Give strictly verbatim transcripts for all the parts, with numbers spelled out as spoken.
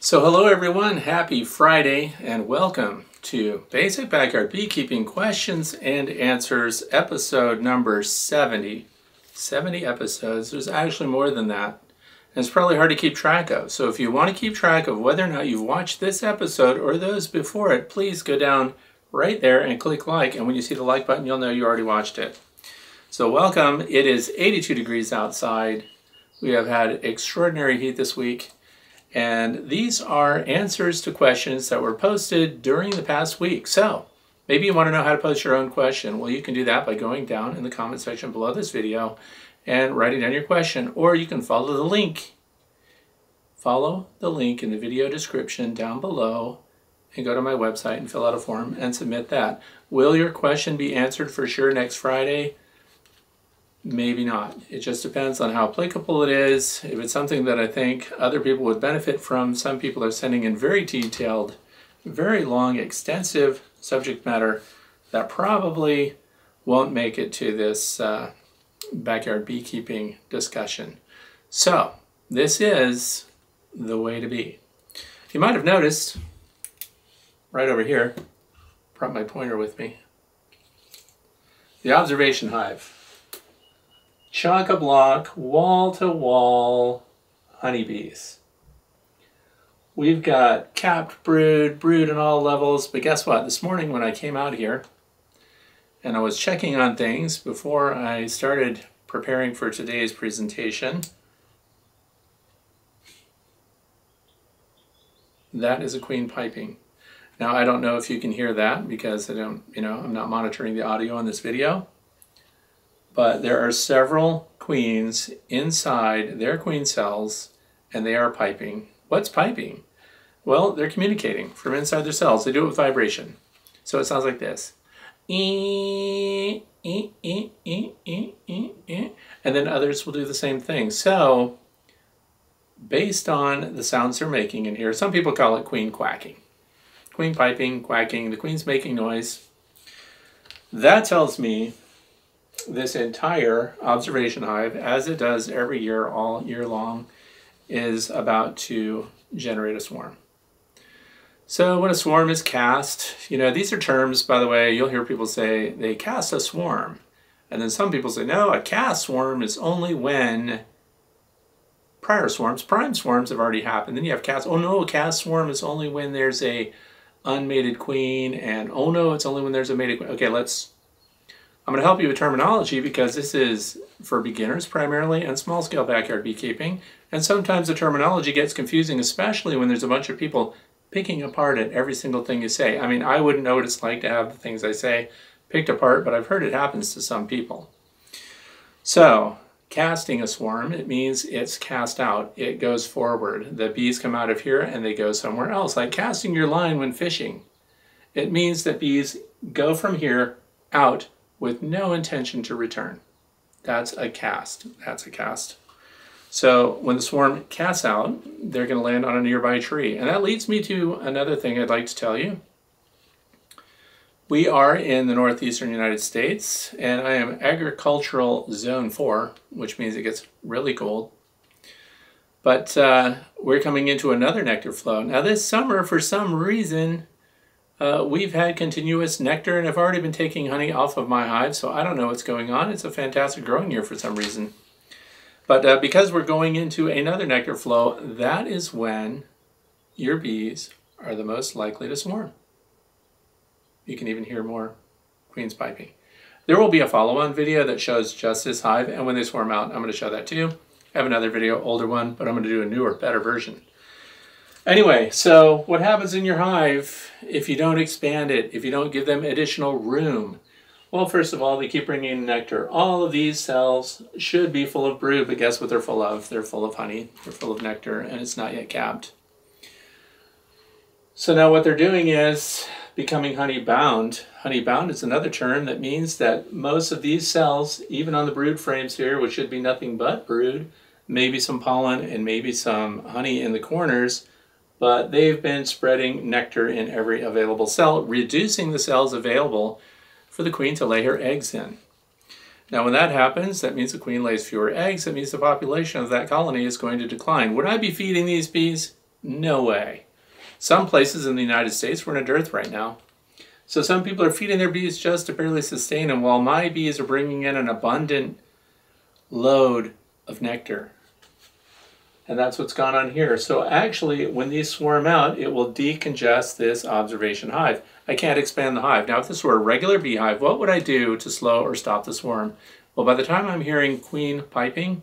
So hello everyone, happy Friday and welcome to Basic Backyard Beekeeping Questions and Answers episode number seventy. seventy episodes, there's actually more than that. And it's probably hard to keep track of. So if you want to keep track of whether or not you've watched this episode or those before it, please go down right there and click like. And when you see the like button, you'll know you already watched it. So welcome, it is eighty-two degrees outside. We have had extraordinary heat this week. And these are answers to questions that were posted during the past week. So maybe you want to know how to post your own question. Well, you can do that by going down in the comment section below this video and writing down your question, or you can follow the link. Follow the link in the video description down below and go to my website and fill out a form and submit that. Will your question be answered for sure next Friday? Maybe not. It just depends on how applicable it is. If it's something that I think other people would benefit from, some people are sending in very detailed, very long, extensive subject matter that probably won't make it to this uh, backyard beekeeping discussion. So this is the way to be. You might have noticed right over here, brought my pointer with me, the observation hive. Chock-a-block, wall-to-wall honeybees. We've got capped brood, brood in all levels, but guess what? This morning when I came out here and I was checking on things before I started preparing for today's presentation, that is a queen piping. Now I don't know if you can hear that because I don't, you know, I'm not monitoring the audio on this video. But there are several queens inside their queen cells, and they are piping. What's piping? Well, they're communicating from inside their cells. They do it with vibration. So it sounds like this. And then others will do the same thing. So, based on the sounds they're making in here, some people call it queen quacking. Queen piping, quacking, the queen's making noise. That tells me this entire observation hive, as it does every year, all year long, is about to generate a swarm. So when a swarm is cast, you know, these are terms, by the way, you'll hear people say they cast a swarm. And then some people say, no, a cast swarm is only when prior swarms, prime swarms have already happened. Then you have cast, oh no, a cast swarm is only when there's a unmated queen, and oh no, it's only when there's a mated queen. Okay, let's I'm going to help you with terminology because this is for beginners primarily and small-scale backyard beekeeping. And sometimes the terminology gets confusing, especially when there's a bunch of people picking apart at every single thing you say. I mean, I wouldn't know what it's like to have the things I say picked apart, but I've heard it happens to some people. So, casting a swarm, it means it's cast out. It goes forward. The bees come out of here and they go somewhere else. Like casting your line when fishing. It means that bees go from here out with no intention to return. That's a cast. That's a cast. So when the swarm casts out, they're going to land on a nearby tree. And that leads me to another thing I'd like to tell you. We are in the northeastern United States, and I am agricultural zone four, which means it gets really cold. But uh, we're coming into another nectar flow. Now this summer, for some reason, Uh, we've had continuous nectar, and I've already been taking honey off of my hive, so I don't know what's going on. It's a fantastic growing year for some reason. But uh, because we're going into another nectar flow, that is when your bees are the most likely to swarm. You can even hear more queens piping. There will be a follow-on video that shows just this hive, and when they swarm out, I'm going to show that too. I have another video, older one, but I'm going to do a newer, better version. Anyway, so what happens in your hive if you don't expand it, if you don't give them additional room? Well, first of all, they keep bringing in nectar. All of these cells should be full of brood, but guess what they're full of? They're full of honey, they're full of nectar, and it's not yet capped. So now what they're doing is becoming honey bound. Honey bound is another term that means that most of these cells, even on the brood frames here, which should be nothing but brood, maybe some pollen and maybe some honey in the corners, but they've been spreading nectar in every available cell, reducing the cells available for the queen to lay her eggs in. Now when that happens, that means the queen lays fewer eggs. That means the population of that colony is going to decline. Would I be feeding these bees? No way. Some places in the United States, we're in a dearth right now. So some people are feeding their bees just to barely sustain them, while my bees are bringing in an abundant load of nectar. And that's what's gone on here. So actually, when these swarm out, it will decongest this observation hive. I can't expand the hive. Now, if this were a regular beehive, what would I do to slow or stop the swarm? Well, by the time I'm hearing queen piping,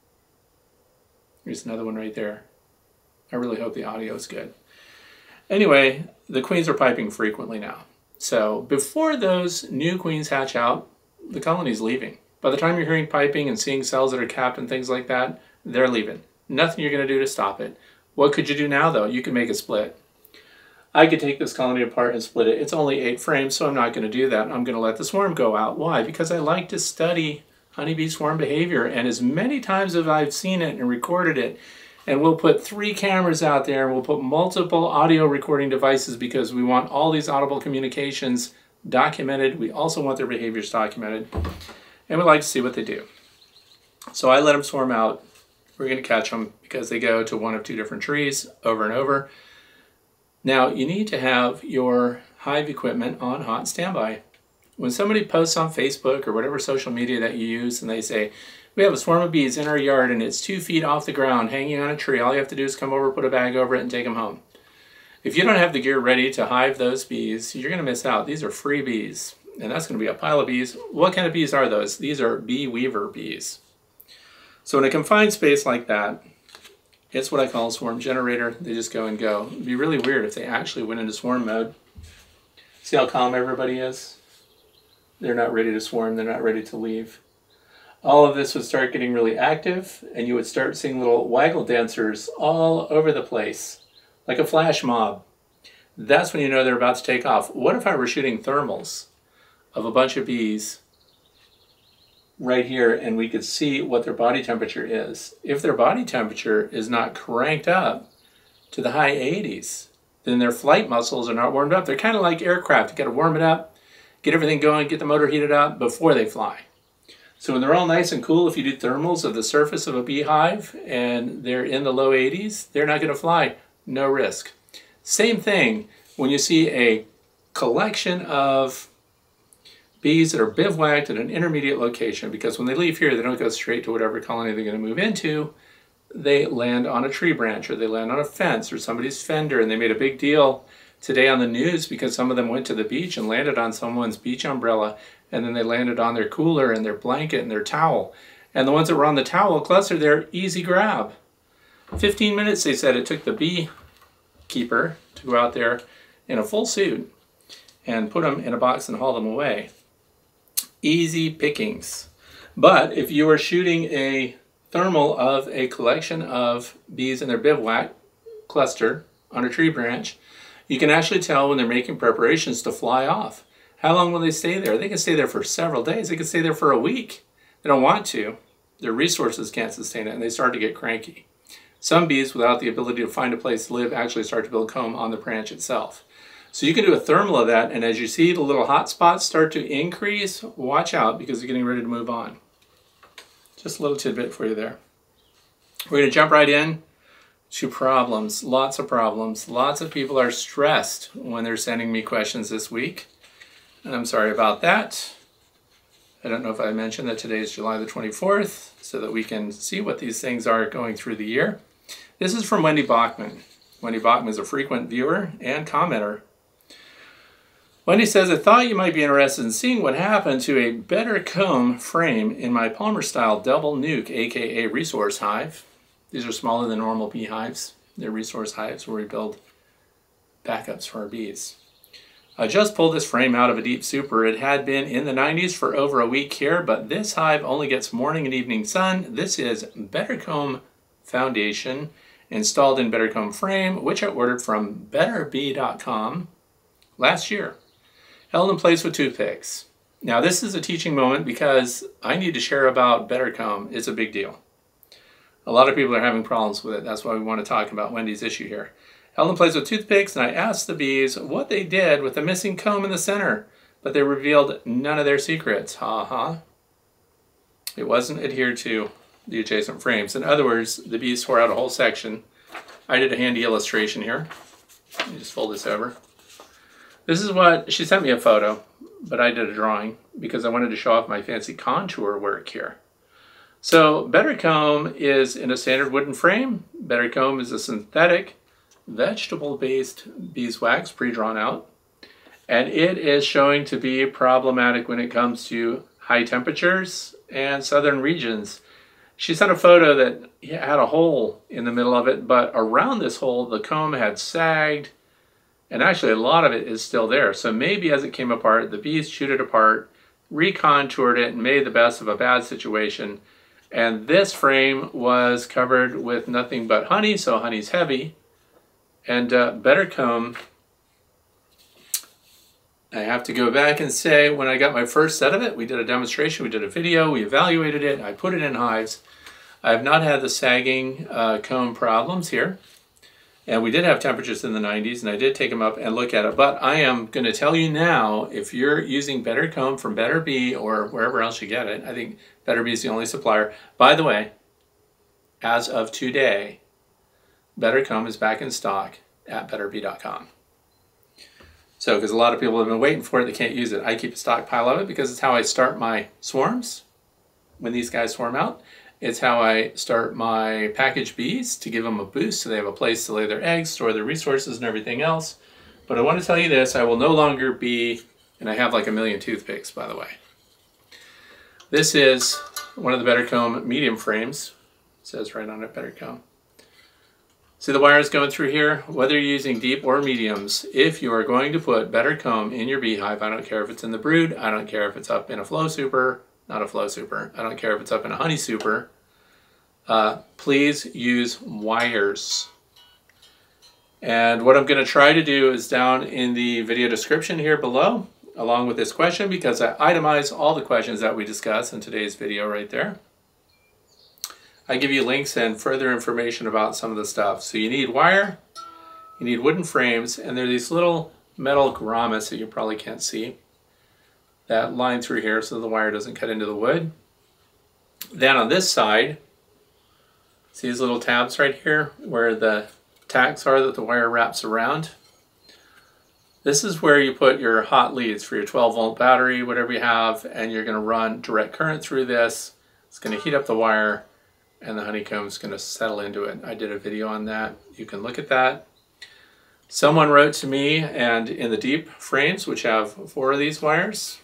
here's another one right there. I really hope the audio is good. Anyway, the queens are piping frequently now. So before those new queens hatch out, the colony's leaving. By the time you're hearing piping and seeing cells that are capped and things like that, they're leaving. Nothing you're going to do to stop it. What could you do now, though? You can make a split. I could take this colony apart and split it. It's only eight frames, so I'm not going to do that. I'm going to let the swarm go out. Why? Because I like to study honeybee swarm behavior, and as many times as I've seen it and recorded it, and we'll put three cameras out there, and we'll put multiple audio recording devices because we want all these audible communications documented. We also want their behaviors documented, and we like to see what they do. So I let them swarm out. We're going to catch them because they go to one of two different trees over and over. Now, you need to have your hive equipment on hot standby. When somebody posts on Facebook or whatever social media that you use and they say, we have a swarm of bees in our yard and it's two feet off the ground hanging on a tree, all you have to do is come over, put a bag over it, and take them home. If you don't have the gear ready to hive those bees, you're going to miss out. These are free bees, and that's going to be a pile of bees. What kind of bees are those? These are bee weaver bees. So in a confined space like that, it's what I call a swarm generator. They just go and go. It'd be really weird if they actually went into swarm mode. See how calm everybody is? They're not ready to swarm. They're not ready to leave. All of this would start getting really active, and you would start seeing little waggle dancers all over the place, like a flash mob. That's when you know they're about to take off. What if I were shooting thermals of a bunch of bees right here, and we could see what their body temperature is? If their body temperature is not cranked up to the high eighties, then their flight muscles are not warmed up. They're kind of like aircraft. You got to warm it up, get everything going, get the motor heated up before they fly. So when they're all nice and cool, if you do thermals of the surface of a beehive and they're in the low eighties, they're not going to fly. No risk. Same thing when you see a collection of bees that are bivouacked at an intermediate location, because when they leave here, they don't go straight to whatever colony they're going to move into. They land on a tree branch, or they land on a fence, or somebody's fender, and they made a big deal today on the news because some of them went to the beach and landed on someone's beach umbrella, and then they landed on their cooler and their blanket and their towel. And the ones that were on the towel cluster there, easy grab. fifteen minutes, they said, it took the beekeeper to go out there in a full suit and put them in a box and haul them away. Easy pickings. But if you are shooting a thermal of a collection of bees in their bivouac cluster on a tree branch, you can actually tell when they're making preparations to fly off. How long will they stay there? They can stay there for several days. They can stay there for a week. They don't want to. Their resources can't sustain it, and they start to get cranky. Some bees, without the ability to find a place to live, actually start to build comb on the branch itself. So you can do a thermal of that, and as you see the little hot spots start to increase, watch out because they're getting ready to move on. Just a little tidbit for you there. We're going to jump right in to problems. Lots of problems. Lots of people are stressed when they're sending me questions this week. And I'm sorry about that. I don't know if I mentioned that today is July the twenty-fourth, so that we can see what these things are going through the year. This is from Wendy Bachman. Wendy Bachman is a frequent viewer and commenter. Wendy says, I thought you might be interested in seeing what happened to a better comb frame in my Palmer-style double nuke, aka resource hive. These are smaller than normal beehives. They're resource hives where we build backups for our bees. I just pulled this frame out of a deep super. It had been in the nineties for over a week here, but this hive only gets morning and evening sun. This is Better Comb Foundation installed in Better Comb frame, which I ordered from better bee dot com last year. Held in place with toothpicks. Now this is a teaching moment because I need to share about Better Comb. It's a big deal. A lot of people are having problems with it. That's why we want to talk about Wendy's issue here. Held in place with toothpicks, and I asked the bees what they did with the missing comb in the center, but they revealed none of their secrets. Ha ha. It wasn't adhered to the adjacent frames. In other words, the bees tore out a whole section. I I did a handy illustration here. Let me just fold this over. This is what, she sent me a photo, but I did a drawing because I wanted to show off my fancy contour work here. So BetterComb is in a standard wooden frame. BetterComb is a synthetic vegetable-based beeswax, pre-drawn out. And it is showing to be problematic when it comes to high temperatures and southern regions. She sent a photo that had a hole in the middle of it, but around this hole, the comb had sagged, and actually a lot of it is still there. So maybe as it came apart, the bees chewed it apart, recontoured it, and made the best of a bad situation. And this frame was covered with nothing but honey, so honey's heavy. And uh, BetterComb, I have to go back and say, when I got my first set of it, we did a demonstration, we did a video, we evaluated it, I put it in hives. I have not had the sagging uh, comb problems here. And we did have temperatures in the nineties, and I did take them up and look at it. But I am going to tell you now, if you're using BetterComb from BetterBee or wherever else you get it, I think BetterBee is the only supplier. By the way, as of today, BetterComb is back in stock at better bee dot com. So, because a lot of people have been waiting for it, they can't use it. I keep a stockpile of it because it's how I start my swarms when these guys swarm out. It's how I start my package bees to give them a boost so they have a place to lay their eggs, store their resources and everything else. But I want to tell you this, I will no longer be, and I have like a million toothpicks, by the way. This is one of the BetterComb medium frames. It says right on it, BetterComb. See the wires going through here? Whether you're using deep or mediums, if you are going to put BetterComb in your beehive, I don't care if it's in the brood, I don't care if it's up in a flow super, not a flow super, I don't care if it's up in a honey super, uh, please use wires. And what I'm going to try to do is down in the video description here below, along with this question, because I itemize all the questions that we discuss in today's video right there. I give you links and further information about some of the stuff. So you need wire, you need wooden frames, and there are these little metal grommets that you probably can't see that line through here so the wire doesn't cut into the wood. Then on this side, see these little tabs right here where the tacks are that the wire wraps around? This is where you put your hot leads for your twelve volt battery, whatever you have, and you're going to run direct current through this. It's going to heat up the wire, and the honeycomb is going to settle into it. I did a video on that. You can look at that. Someone wrote to me, and in the deep frames, which have four of these wires,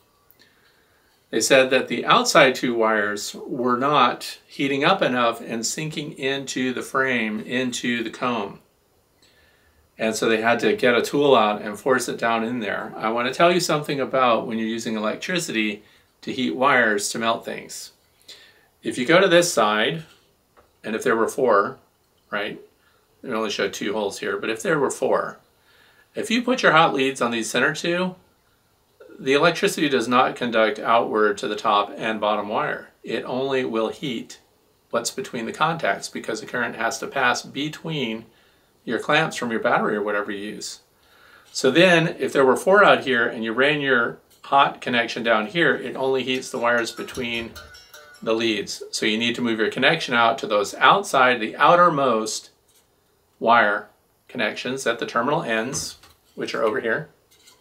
they said that the outside two wires were not heating up enough and sinking into the frame, into the comb. And so they had to get a tool out and force it down in there. I want to tell you something about when you're using electricity to heat wires to melt things. If you go to this side, and if there were four, right, it only showed two holes here, but if there were four, if you put your hot leads on these center two, the electricity does not conduct outward to the top and bottom wire. It only will heat what's between the contacts because the current has to pass between your clamps from your battery or whatever you use. So then, if there were four out here and you ran your hot connection down here, it only heats the wires between the leads. So you need to move your connection out to those outside, the outermost wire connections at the terminal ends, which are over here.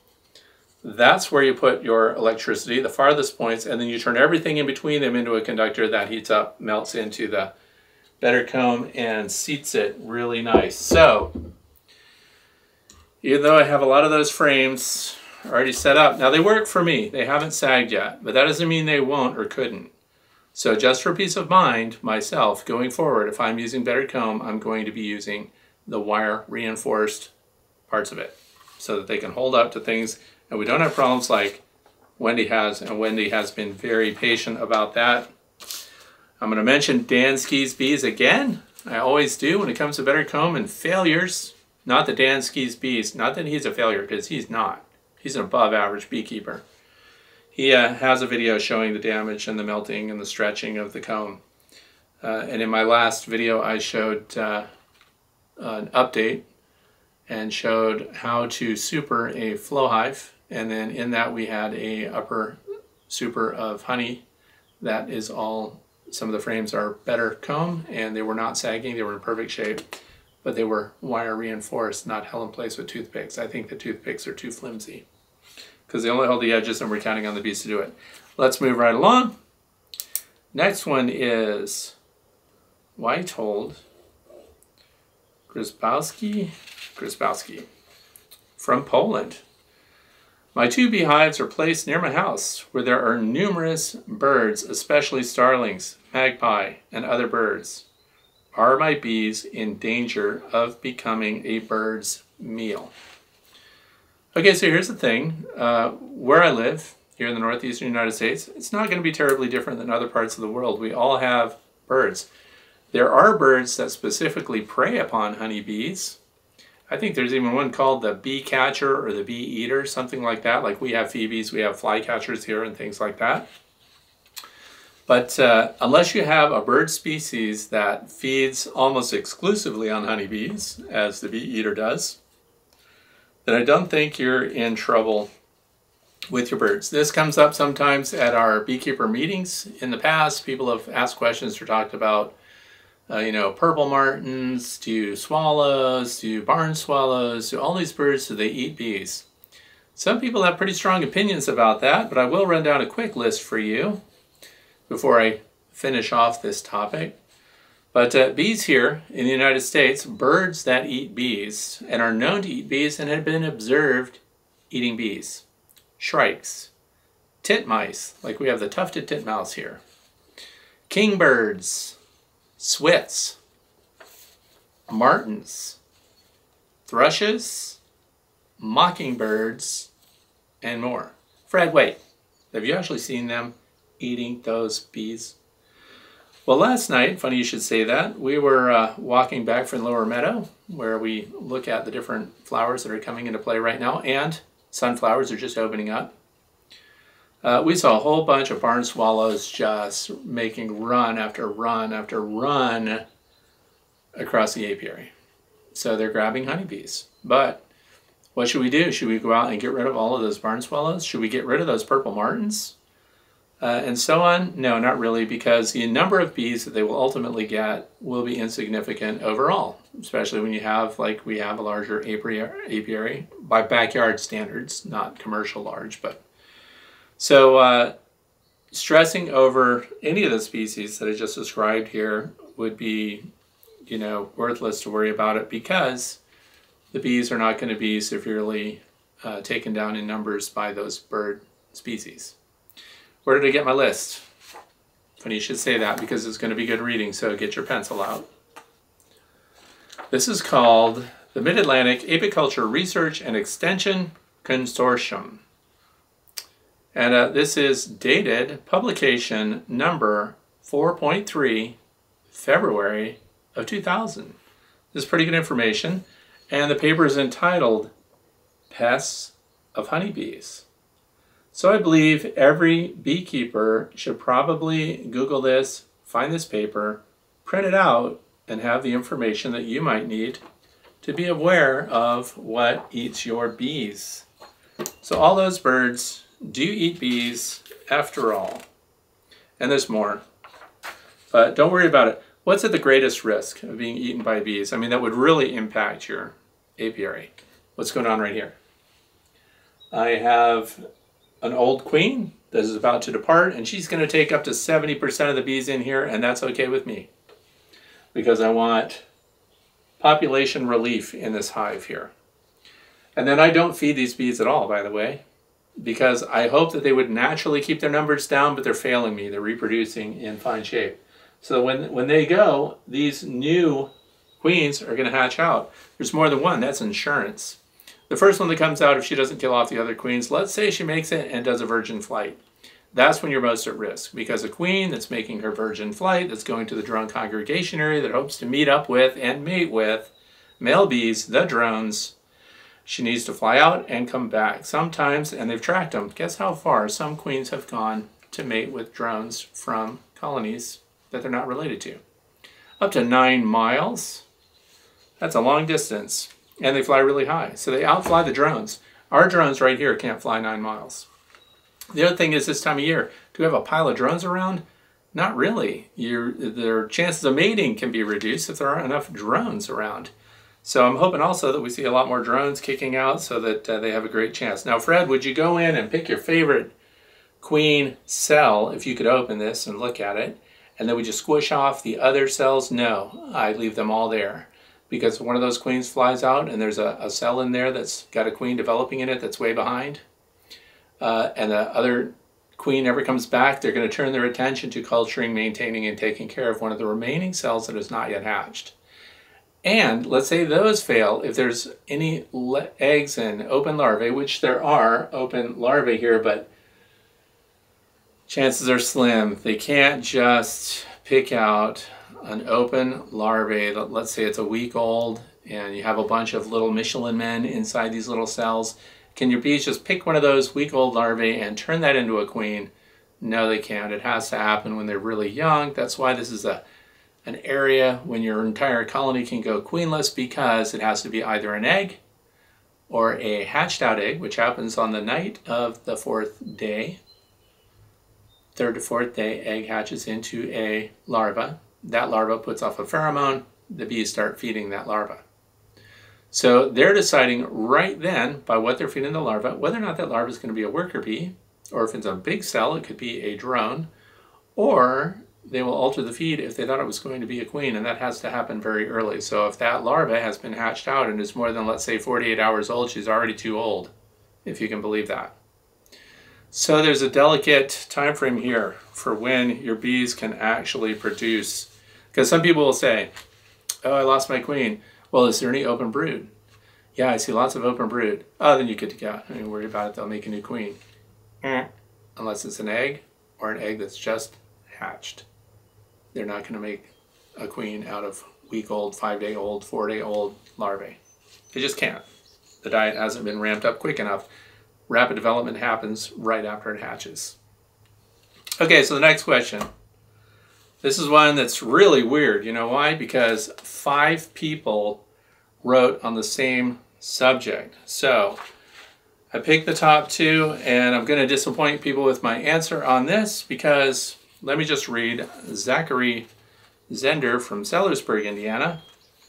That's where you put your electricity, the farthest points, and then you turn everything in between them into a conductor that heats up, melts into the BetterComb, and seats it really nice. So, even though I have a lot of those frames already set up, now they work for me. They haven't sagged yet, but that doesn't mean they won't or couldn't. So just for peace of mind, myself, going forward, if I'm using BetterComb, I'm going to be using the wire reinforced parts of it so that they can hold up to things and we don't have problems like Wendy has, and Wendy has been very patient about that. I'm going to mention Dansky's bees again. I always do when it comes to BetterComb and failures. Not that Dansky's bees, not that he's a failure, because he's not. He's an above average beekeeper. He uh, has a video showing the damage and the melting and the stretching of the comb. Uh, and in my last video I showed uh, an update and showed how to super a flow hive. And then in that we had a upper super of honey. That is all, some of the frames are BetterComb and they were not sagging, they were in perfect shape. but they were wire reinforced, not held in place with toothpicks. I think the toothpicks are too flimsy because they only hold the edges and we're counting on the bees to do it. Let's move right along. Next one is Witold Grzybowski, Grzybowski from Poland. My two beehives are placed near my house where there are numerous birds, especially starlings, magpie, and other birds. Are my bees in danger of becoming a bird's meal? Okay, so here's the thing. Uh, where I live, here in the northeastern United States, it's not going to be terribly different than other parts of the world. We all have birds. There are birds that specifically prey upon honeybees. I think there's even one called the bee catcher or the bee eater, something like that. Like we have phoebes, we have flycatchers here and things like that. But uh, unless you have a bird species that feeds almost exclusively on honeybees, as the bee eater does, then I don't think you're in trouble with your birds. This comes up sometimes at our beekeeper meetings. In the past, people have asked questions or talked about Uh, you know, purple martins, to swallows, to barn swallows, to all these birds, do they eat bees? Some people have pretty strong opinions about that, but I will run down a quick list for you before I finish off this topic. But uh, bees here in the United States, birds that eat bees and are known to eat bees and have been observed eating bees. Shrikes, titmice, like we have the tufted titmouse here, kingbirds, swifts, martins, thrushes, mockingbirds, and more. Fred, wait, have you actually seen them eating those bees? Well, last night, funny you should say that, we were uh, walking back from the Lower Meadow, where we look at the different flowers that are coming into play right now, and sunflowers are just opening up. Uh, we saw a whole bunch of barn swallows just making run after run after run across the apiary. So they're grabbing honeybees. But what should we do? Should we go out and get rid of all of those barn swallows? Should we get rid of those purple martins? Uh, and so on? No, not really, because the number of bees that they will ultimately get will be insignificant overall, especially when you have, like we have, a larger apiary, apiary by backyard standards, not commercial large, but so uh, stressing over any of the species that I just described here would be, you know, worthless to worry about it because the bees are not going to be severely uh, taken down in numbers by those bird species. Where did I get my list? Funny you should say that because it's going to be good reading, so get your pencil out. This is called the Mid-Atlantic Apiculture Research and Extension Consortium. And uh, this is dated publication number four point three, February of two thousand. This is pretty good information. And the paper is entitled Pests of Honeybees. So I believe every beekeeper should probably Google this, find this paper, print it out, and have the information that you might need to be aware of what eats your bees. So all those birds do eat bees after all. And there's more. But don't worry about it. What's at the greatest risk of being eaten by bees? I mean, that would really impact your apiary. What's going on right here? I have an old queen that is about to depart, and she's going to take up to seventy percent of the bees in here, and that's okay with me. Because I want population relief in this hive here. And then I don't feed these bees at all, by the way, because I hope that they would naturally keep their numbers down, but they're failing me. They're reproducing in fine shape. So when, when they go, these new queens are going to hatch out. There's more than one. That's insurance. The first one that comes out, if she doesn't kill off the other queens, let's say she makes it and does a virgin flight. That's when you're most at risk, because a queen that's making her virgin flight, that's going to the drone congregation area that hopes to meet up with and mate with male bees, the drones, she needs to fly out and come back. Sometimes, and they've tracked them, guess how far some queens have gone to mate with drones from colonies that they're not related to. Up to nine miles. That's a long distance. And they fly really high. So they outfly the drones. Our drones right here can't fly nine miles. The other thing is this time of year, do we have a pile of drones around? Not really. Your, their chances of mating can be reduced if there aren't enough drones around. So I'm hoping also that we see a lot more drones kicking out so that uh, they have a great chance. Now, Fred, would you go in and pick your favorite queen cell if you could open this and look at it? And then would you squish off the other cells? No, I leave them all there. Because if one of those queens flies out and there's a, a cell in there that's got a queen developing in it that's way behind, uh, and the other queen never comes back, they're going to turn their attention to culturing, maintaining, and taking care of one of the remaining cells that is not yet hatched. And let's say those fail, if there's any eggs and open larvae, which there are open larvae here, but chances are slim. They can't just pick out an open larvae. Let's say it's a week old and you have a bunch of little Michelin men inside these little cells. Can your bees just pick one of those week old larvae and turn that into a queen? No, they can't. It has to happen when they're really young. That's why this is a an area when your entire colony can go queenless, because it has to be either an egg or a hatched out egg, which happens on the night of the fourth day. Third to fourth day, egg hatches into a larva. That larva puts off a pheromone. The bees start feeding that larva. So they're deciding right then, by what they're feeding the larva, whether or not that larva is going to be a worker bee, or if it's a big cell, it could be a drone, or they will alter the feed if they thought it was going to be a queen, and that has to happen very early. So if that larva has been hatched out and is more than, let's say, forty-eight hours old, she's already too old, if you can believe that. So there's a delicate time frame here for when your bees can actually produce. Because some people will say, oh, I lost my queen. Well, is there any open brood? Yeah, I see lots of open brood. Oh, then you're good to go. Don't even worry about it. They'll make a new queen. Unless it's an egg or an egg that's just hatched. They're not going to make a queen out of week-old, five-day-old, four-day-old larvae. They just can't. The diet hasn't been ramped up quick enough. Rapid development happens right after it hatches. Okay, so the next question. This is one that's really weird. You know why? Because five people wrote on the same subject. So I picked the top two, and I'm going to disappoint people with my answer on this because let me just read Zachary Zender from Sellersburg, Indiana.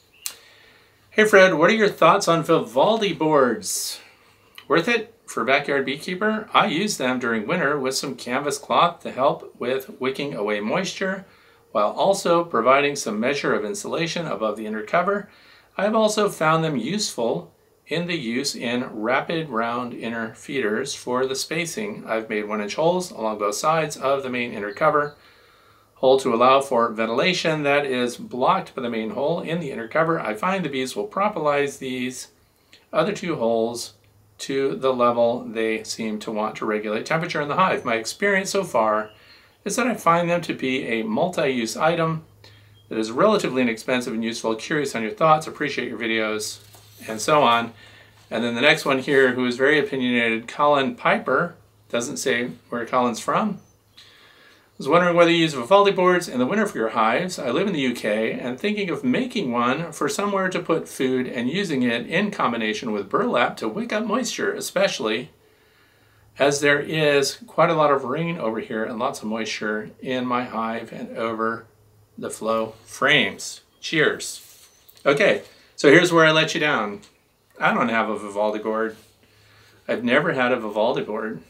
Hey Fred, what are your thoughts on Vivaldi boards? Worth it for a backyard beekeeper? I use them during winter with some canvas cloth to help with wicking away moisture, while also providing some measure of insulation above the inner cover. I have also found them useful in the use in rapid round inner feeders for the spacing. I've made one inch holes along both sides of the main inner cover, hole to allow for ventilation that is blocked by the main hole in the inner cover. I find the bees will propolize these other two holes to the level they seem to want to regulate temperature in the hive. My experience so far is that I find them to be a multi-use item that is relatively inexpensive and useful. Curious on your thoughts, appreciate your videos, and so on. And then the next one here, who is very opinionated, Colin Piper, doesn't say where Colin's from, was wondering whether you use Vivaldi boards in the winter for your hives. I live in the U K and thinking of making one for somewhere to put food and using it in combination with burlap to wick up moisture, especially as there is quite a lot of rain over here and lots of moisture in my hive and over the flow frames. Cheers. Okay, so here's where I let you down. I don't have a Vivaldi board. I've never had a Vivaldi board.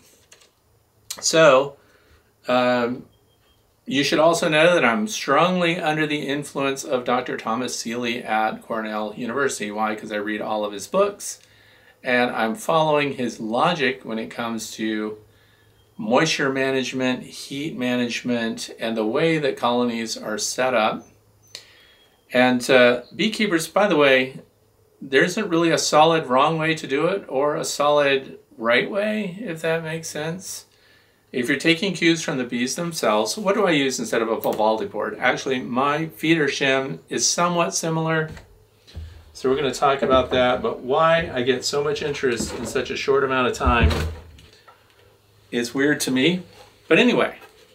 So, um, you should also know that I'm strongly under the influence of Doctor Thomas Seeley at Cornell University. Why? Because I read all of his books, and I'm following his logic when it comes to moisture management, heat management, and the way that colonies are set up. And uh, beekeepers, by the way, there isn't really a solid wrong way to do it or a solid right way, if that makes sense. If you're taking cues from the bees themselves, what do I use instead of a Vivaldi board? Actually, my feeder shim is somewhat similar. So we're going to talk about that, but why I get so much interest in such a short amount of time is weird to me. But anyway,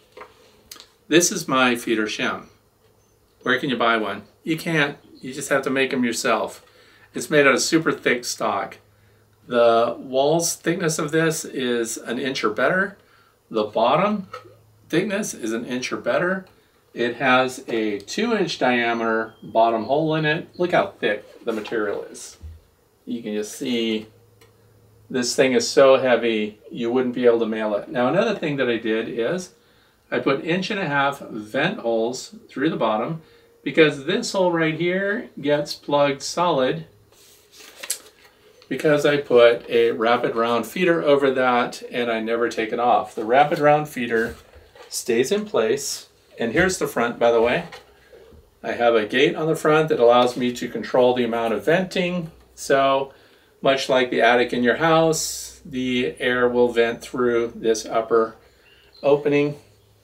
this is my feeder shim. Where can you buy one? You can't. You just have to make them yourself. It's made out of super thick stock. The wall's thickness of this is an inch or better. The bottom thickness is an inch or better. It has a two inch diameter bottom hole in it. Look how thick the material is. You can just see this thing is so heavy you wouldn't be able to mail it. Now another thing that I did is I put inch and a half vent holes through the bottom because this hole right here gets plugged solid because I put a rapid round feeder over that and I never take it off. The rapid round feeder stays in place, and here's the front, by the way. I have a gate on the front that allows me to control the amount of venting. So much like the attic in your house, the air will vent through this upper opening.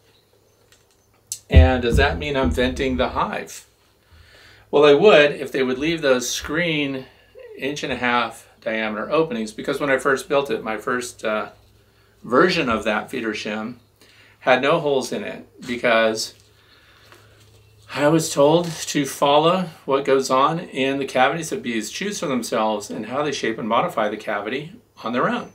And does that mean I'm venting the hive? Well, I would if they would leave those screen inch and a half diameter openings, because when I first built it, my first uh, version of that feeder shim had no holes in it because I was told to follow what goes on in the cavities that bees choose for themselves and how they shape and modify the cavity on their own.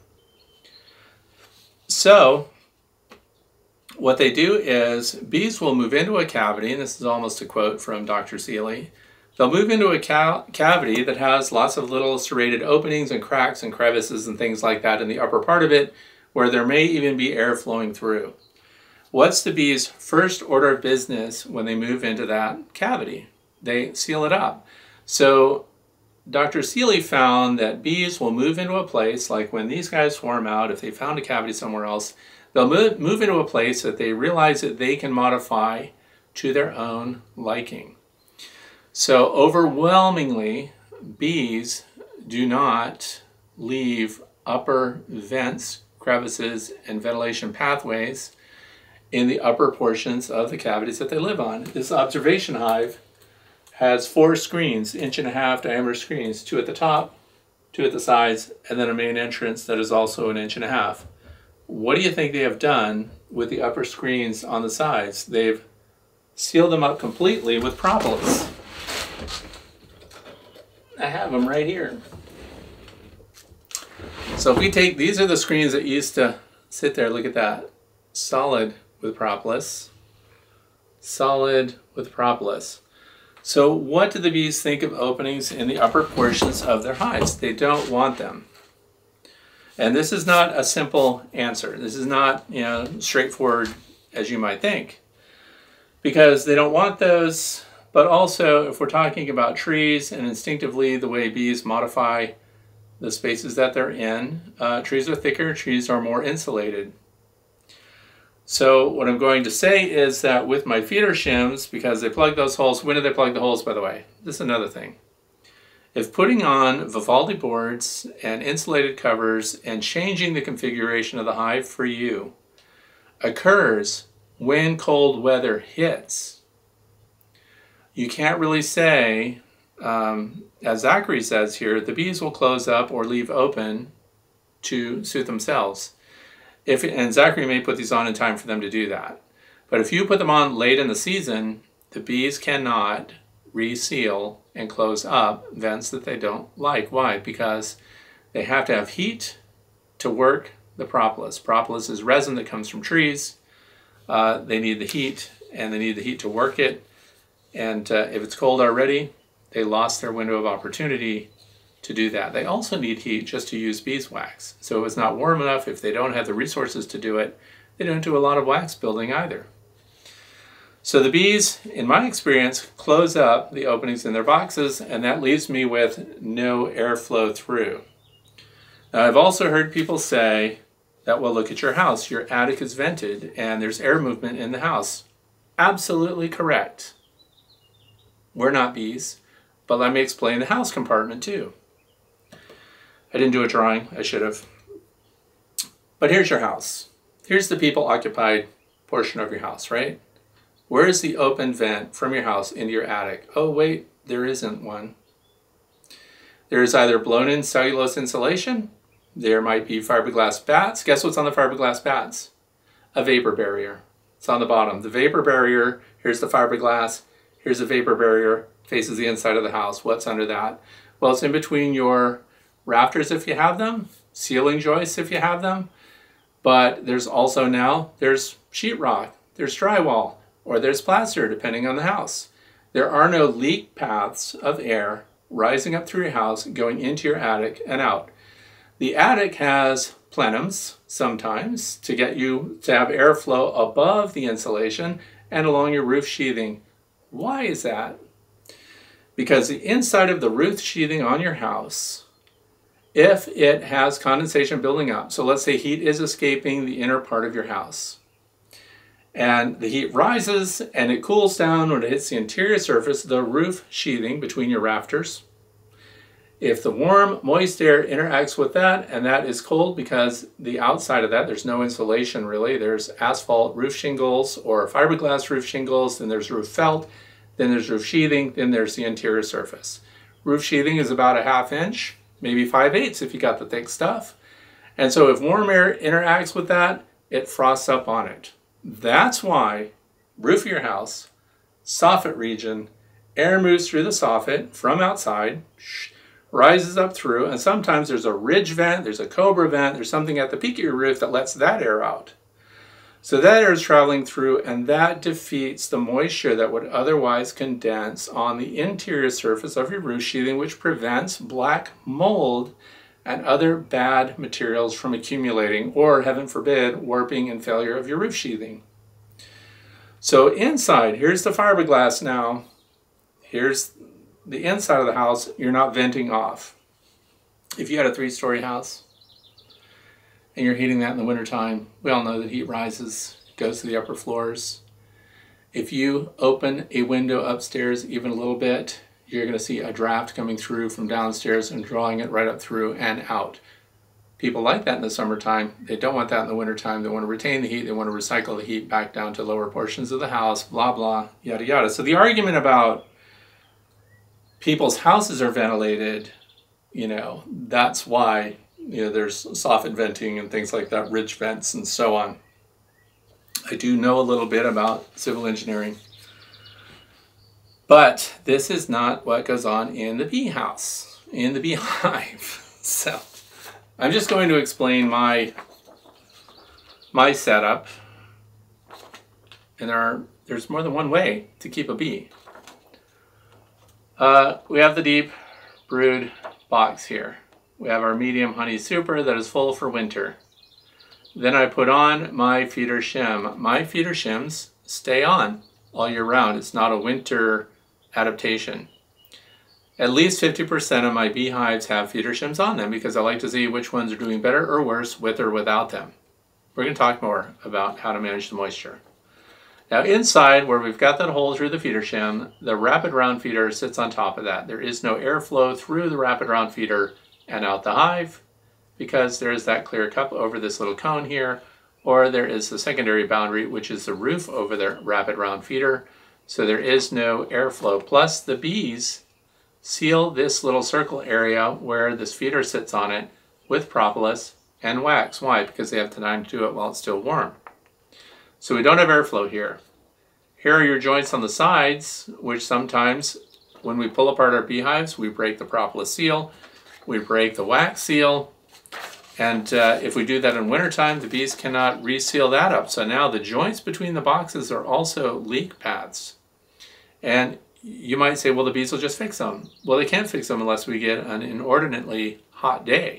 So what they do is bees will move into a cavity, and this is almost a quote from Doctor Seeley. They'll move into a ca cavity that has lots of little serrated openings and cracks and crevices and things like that in the upper part of it, where there may even be air flowing through. What's the bee's first order of business when they move into that cavity? They seal it up. So Doctor Seeley found that bees will move into a place, like when these guys swarm out, if they found a cavity somewhere else, they'll move, move into a place that they realize that they can modify to their own liking. So overwhelmingly, bees do not leave upper vents, crevices, and ventilation pathways in the upper portions of the cavities that they live on. This observation hive has four screens, inch and a half diameter screens, two at the top, two at the sides, and then a main entrance that is also an inch and a half. What do you think they have done with the upper screens on the sides? They've sealed them up completely with propolis. I have them right here. So if we take, these are the screens that used to sit there, look at that, solid with propolis, solid with propolis. So what do the bees think of openings in the upper portions of their hives? They don't want them. And this is not a simple answer. This is not, you know, straightforward as you might think, because they don't want those. But also, if we're talking about trees and instinctively the way bees modify the spaces that they're in, uh, trees are thicker, trees are more insulated. So what I'm going to say is that with my feeder shims, because they plug those holes, when do they plug the holes, by the way? This is another thing. If putting on Vivaldi boards and insulated covers and changing the configuration of the hive for you occurs when cold weather hits, you can't really say, um, as Zachary says here, the bees will close up or leave open to suit themselves. If, and Zachary may put these on in time for them to do that. But if you put them on late in the season, the bees cannot reseal and close up vents that they don't like. Why? Because they have to have heat to work the propolis. Propolis is resin that comes from trees. Uh, they need the heat, and they need the heat to work it. And uh, if it's cold already, they lost their window of opportunity to do that. They also need heat just to use beeswax. So if it's not warm enough, if they don't have the resources to do it, they don't do a lot of wax building either. So the bees, in my experience, close up the openings in their boxes, and that leaves me with no airflow through. Now, I've also heard people say that, well, look at your house. Your attic is vented, and there's air movement in the house. Absolutely correct. We're not bees, but let me explain the house compartment too. I didn't do a drawing, I should have. But here's your house. Here's the people-occupied portion of your house, right? Where is the open vent from your house into your attic? Oh wait, there isn't one. There is either blown-in cellulose insulation, there might be fiberglass bats. Guess what's on the fiberglass bats? A vapor barrier. It's on the bottom. The vapor barrier, here's the fiberglass, here's a vapor barrier, faces the inside of the house. What's under that? Well, it's in between your rafters if you have them, ceiling joists if you have them, but there's also now, there's sheetrock, there's drywall. or there's plaster, depending on the house. There are no leak paths of air rising up through your house, going into your attic and out. The attic has plenums sometimes to get you to have airflow above the insulation and along your roof sheathing. Why is that? Because the inside of the roof sheathing on your house, if it has condensation building up, so let's say heat is escaping the inner part of your house, and the heat rises and it cools down when it hits the interior surface, the roof sheathing between your rafters. If the warm, moist air interacts with that, and that is cold because the outside of that, there's no insulation really. There's asphalt roof shingles or fiberglass roof shingles, then there's roof felt, then there's roof sheathing, then there's the interior surface. Roof sheathing is about a half inch, maybe five eighths if you got the thick stuff. And so if warm air interacts with that, it frosts up on it. That's why roof of your house, soffit region, air moves through the soffit from outside, rises up through, and sometimes there's a ridge vent, there's a cobra vent, there's something at the peak of your roof that lets that air out. So that air is traveling through, and that defeats the moisture that would otherwise condense on the interior surface of your roof sheathing, which prevents black mold and other bad materials from accumulating, or heaven forbid, warping and failure of your roof sheathing. So inside, here's the fiberglass now. Here's the inside of the house. You're not venting off. If you had a three-story house and you're heating that in the wintertime, we all know that heat rises, goes to the upper floors. If you open a window upstairs even a little bit, you're going to see a draft coming through from downstairs and drawing it right up through and out. People like that in the summertime. They don't want that in the wintertime. They want to retain the heat. They want to recycle the heat back down to lower portions of the house, blah, blah, yada, yada. So the argument about people's houses are ventilated, you know, that's why, you know, there's soffit venting and things like that, ridge vents and so on. I do know a little bit about civil engineering, but this is not what goes on in the bee house, in the beehive. So I'm just going to explain my my setup, and there are there's more than one way to keep a bee. Uh, we have the deep brood box here. We have our medium honey super that is full for winter. Then I put on my feeder shim. My feeder shims stay on all year round. It's not a winter adaptation. At least fifty percent of my beehives have feeder shims on them because I like to see which ones are doing better or worse with or without them. We're going to talk more about how to manage the moisture. Now inside, where we've got that hole through the feeder shim, the rapid round feeder sits on top of that. There is no airflow through the rapid round feeder and out the hive because there is that clear cup over this little cone here, or there is the secondary boundary, which is the roof over the rapid round feeder. So there is no airflow. Plus the bees seal this little circle area where this feeder sits on it with propolis and wax. Why? Because they have time to do it while it's still warm. So we don't have airflow here. Here are your joints on the sides, which sometimes when we pull apart our beehives, we break the propolis seal, we break the wax seal, and uh, if we do that in wintertime, the bees cannot reseal that up. So now the joints between the boxes are also leak paths. And you might say, well, the bees will just fix them. Well, they can't fix them unless we get an inordinately hot day.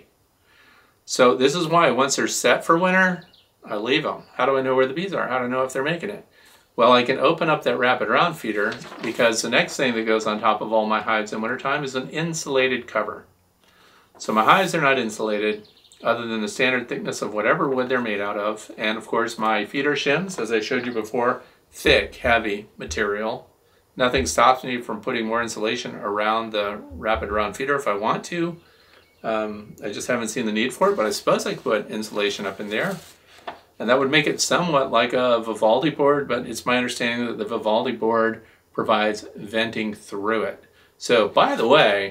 So this is why once they're set for winter, I leave them. How do I know where the bees are? How do I know if they're making it? Well, I can open up that rapid round feeder because the next thing that goes on top of all my hives in wintertime is an insulated cover. So my hives are not insulated other than the standard thickness of whatever wood they're made out of. And of course my feeder shims, as I showed you before, thick, heavy material. Nothing stops me from putting more insulation around the rapid round feeder if I want to. Um, I just haven't seen the need for it, but I suppose I could put insulation up in there. And that would make it somewhat like a Vivaldi board, but it's my understanding that the Vivaldi board provides venting through it. So, by the way,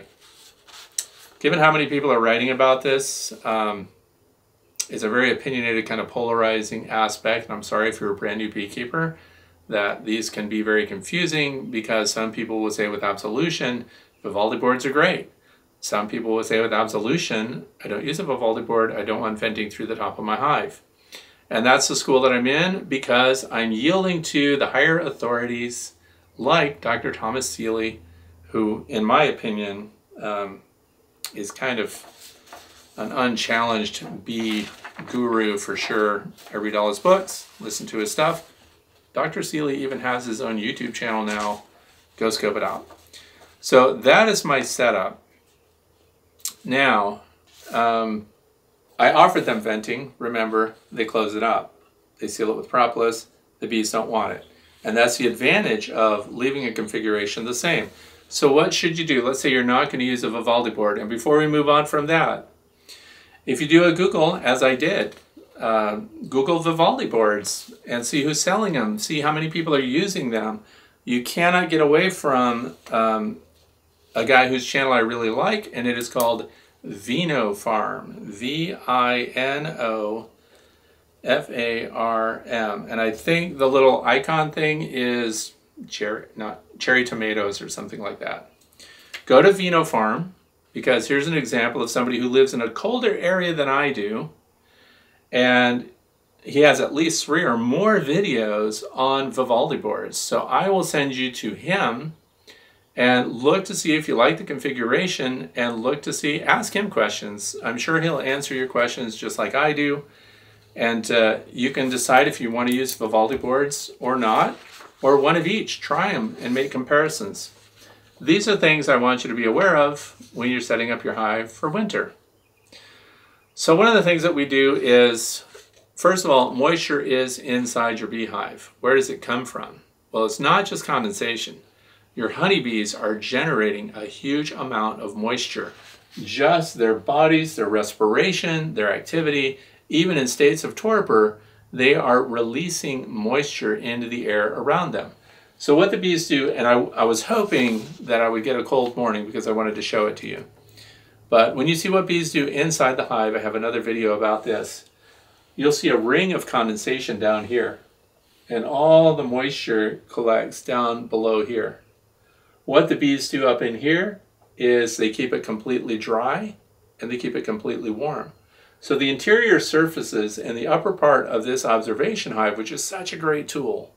given how many people are writing about this, um, it's a very opinionated, kind of polarizing aspect. And I'm sorry if you're a brand new beekeeper, that these can be very confusing because some people will say with absolution, Vivaldi boards are great. Some people will say with absolution, I don't use a Vivaldi board, I don't want venting through the top of my hive. And that's the school that I'm in because I'm yielding to the higher authorities like Doctor Thomas Seeley, who, in my opinion, um, is kind of an unchallenged bee guru for sure. I read all his books, listen to his stuff. Doctor Seeley even has his own YouTube channel now. Go scope it out. So that is my setup. Now, um, I offered them venting. Remember, they close it up. They seal it with propolis. The bees don't want it. And that's the advantage of leaving a configuration the same. So what should you do? Let's say you're not going to use a Vivaldi board. And before we move on from that, if you do a Google, as I did, uh, Google Vivaldi boards and see who's selling them. See how many people are using them. You cannot get away from um, a guy whose channel I really like, and it is called Vino Farm. V I N O F A R M. And I think the little icon thing is cherry, not cherry tomatoes or something like that. Go to Vino Farm, because here's an example of somebody who lives in a colder area than I do, and he has at least three or more videos on Vivaldi boards. So I will send you to him and look to see if you like the configuration, and look to see, ask him questions. I'm sure he'll answer your questions just like I do. And uh, you can decide if you want to use Vivaldi boards or not, or one of each. Try them and make comparisons. These are things I want you to be aware of when you're setting up your hive for winter. So one of the things that we do is, first of all, moisture is inside your beehive. Where does it come from? Well, it's not just condensation. Your honeybees are generating a huge amount of moisture. Just their bodies, their respiration, their activity, even in states of torpor, they are releasing moisture into the air around them. So what the bees do, and I, I was hoping that I would get a cold morning because I wanted to show it to you. But when you see what bees do inside the hive, I have another video about this. You'll see a ring of condensation down here, and all the moisture collects down below here. What the bees do up in here is they keep it completely dry and they keep it completely warm. So the interior surfaces and the upper part of this observation hive, which is such a great tool,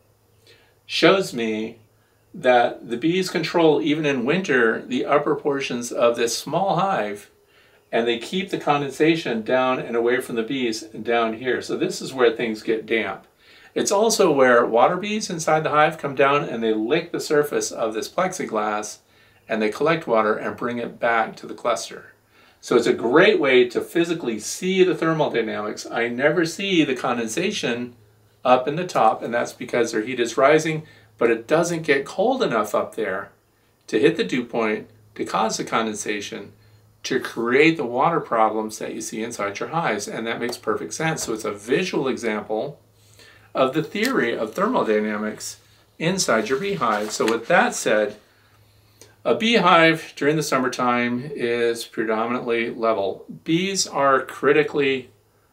shows me that the bees control, even in winter, the upper portions of this small hive, and they keep the condensation down and away from the bees down here. So this is where things get damp. It's also where water bees inside the hive come down and they lick the surface of this plexiglass and they collect water and bring it back to the cluster. So it's a great way to physically see the thermal dynamics. I never see the condensation up in the top, and that's because their heat is rising, but it doesn't get cold enough up there to hit the dew point, to cause the condensation, to create the water problems that you see inside your hives, and that makes perfect sense. So it's a visual example of the theory of thermodynamics inside your beehive. So with that said, a beehive during the summertime is predominantly level. Bees are critically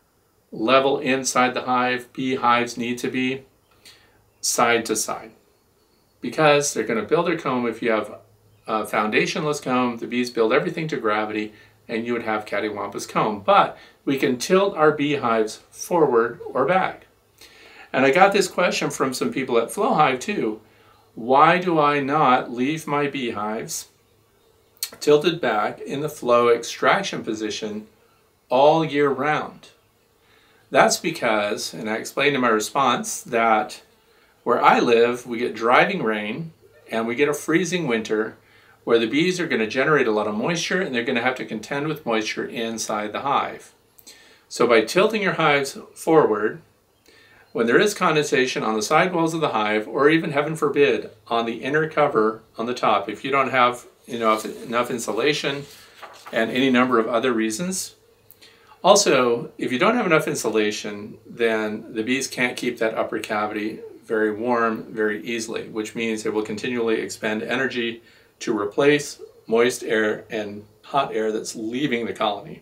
level inside the hive. Beehives need to be side to side because they're going to build their comb. If you have a foundationless comb, the bees build everything to gravity and you would have cattywampus comb. But we can tilt our beehives forward or back. And I got this question from some people at Flow Hive too. Why do I not leave my beehives tilted back in the flow extraction position all year round? That's because, and I explained in my response, that where I live, we get driving rain and we get a freezing winter where the bees are going to generate a lot of moisture and they're going to have to contend with moisture inside the hive. So by tilting your hives forward, when there is condensation on the side walls of the hive, or even, heaven forbid, on the inner cover on the top, if you don't have you know, enough insulation and any number of other reasons. Also, if you don't have enough insulation, then the bees can't keep that upper cavity very warm very easily, which means they will continually expend energy to replace moist air and hot air that's leaving the colony.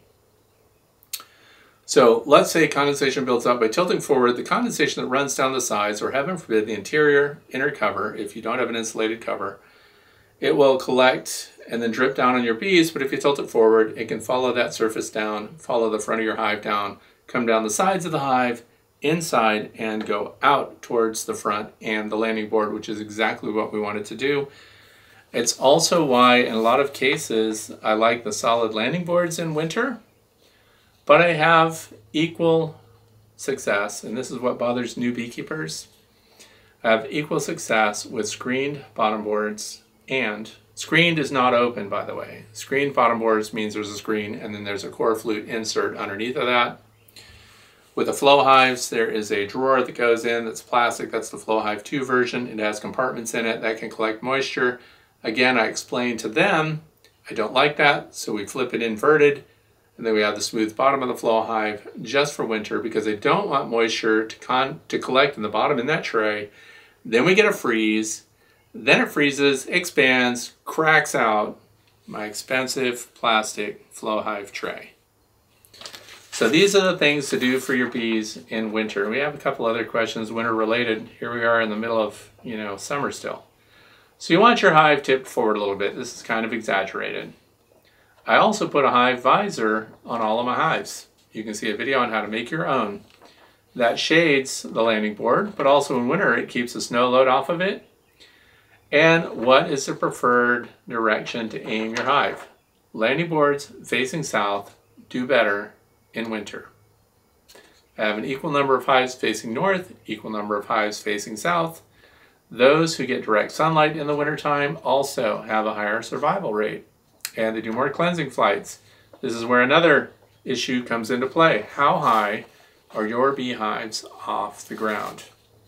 So let's say condensation builds up by tilting forward. The condensation that runs down the sides, or heaven forbid, the interior inner cover, if you don't have an insulated cover, it will collect and then drip down on your bees. But if you tilt it forward, it can follow that surface down, follow the front of your hive down, come down the sides of the hive inside and go out towards the front and the landing board, which is exactly what we wanted to do. It's also why in a lot of cases I like the solid landing boards in winter, but I have equal success, and this is what bothers new beekeepers. I have equal success with screened bottom boards, and screened is not open, by the way. Screened bottom boards means there's a screen and then there's a core flute insert underneath of that. With the flow hives, there is a drawer that goes in that's plastic. That's the Flow Hive two version. It has compartments in it that can collect moisture. Again, I explained to them, I don't like that, so we flip it inverted, and then we have the smooth bottom of the flow hive just for winter because I don't want moisture to, con to collect in the bottom in that tray. Then we get a freeze, then it freezes, expands, cracks out my expensive plastic flow hive tray. So these are the things to do for your bees in winter. We have a couple other questions winter related. Here we are in the middle of, you know, summer still. So you want your hive tipped forward a little bit. This is kind of exaggerated. I also put a hive visor on all of my hives. You can see a video on how to make your own. That shades the landing board, but also in winter it keeps the snow load off of it. And what is the preferred direction to aim your hive? Landing boards facing south do better in winter. I have an equal number of hives facing north, equal number of hives facing south. Those who get direct sunlight in the wintertime also have a higher survival rate, and they do more cleansing flights. This is where another issue comes into play. How high are your beehives off the ground?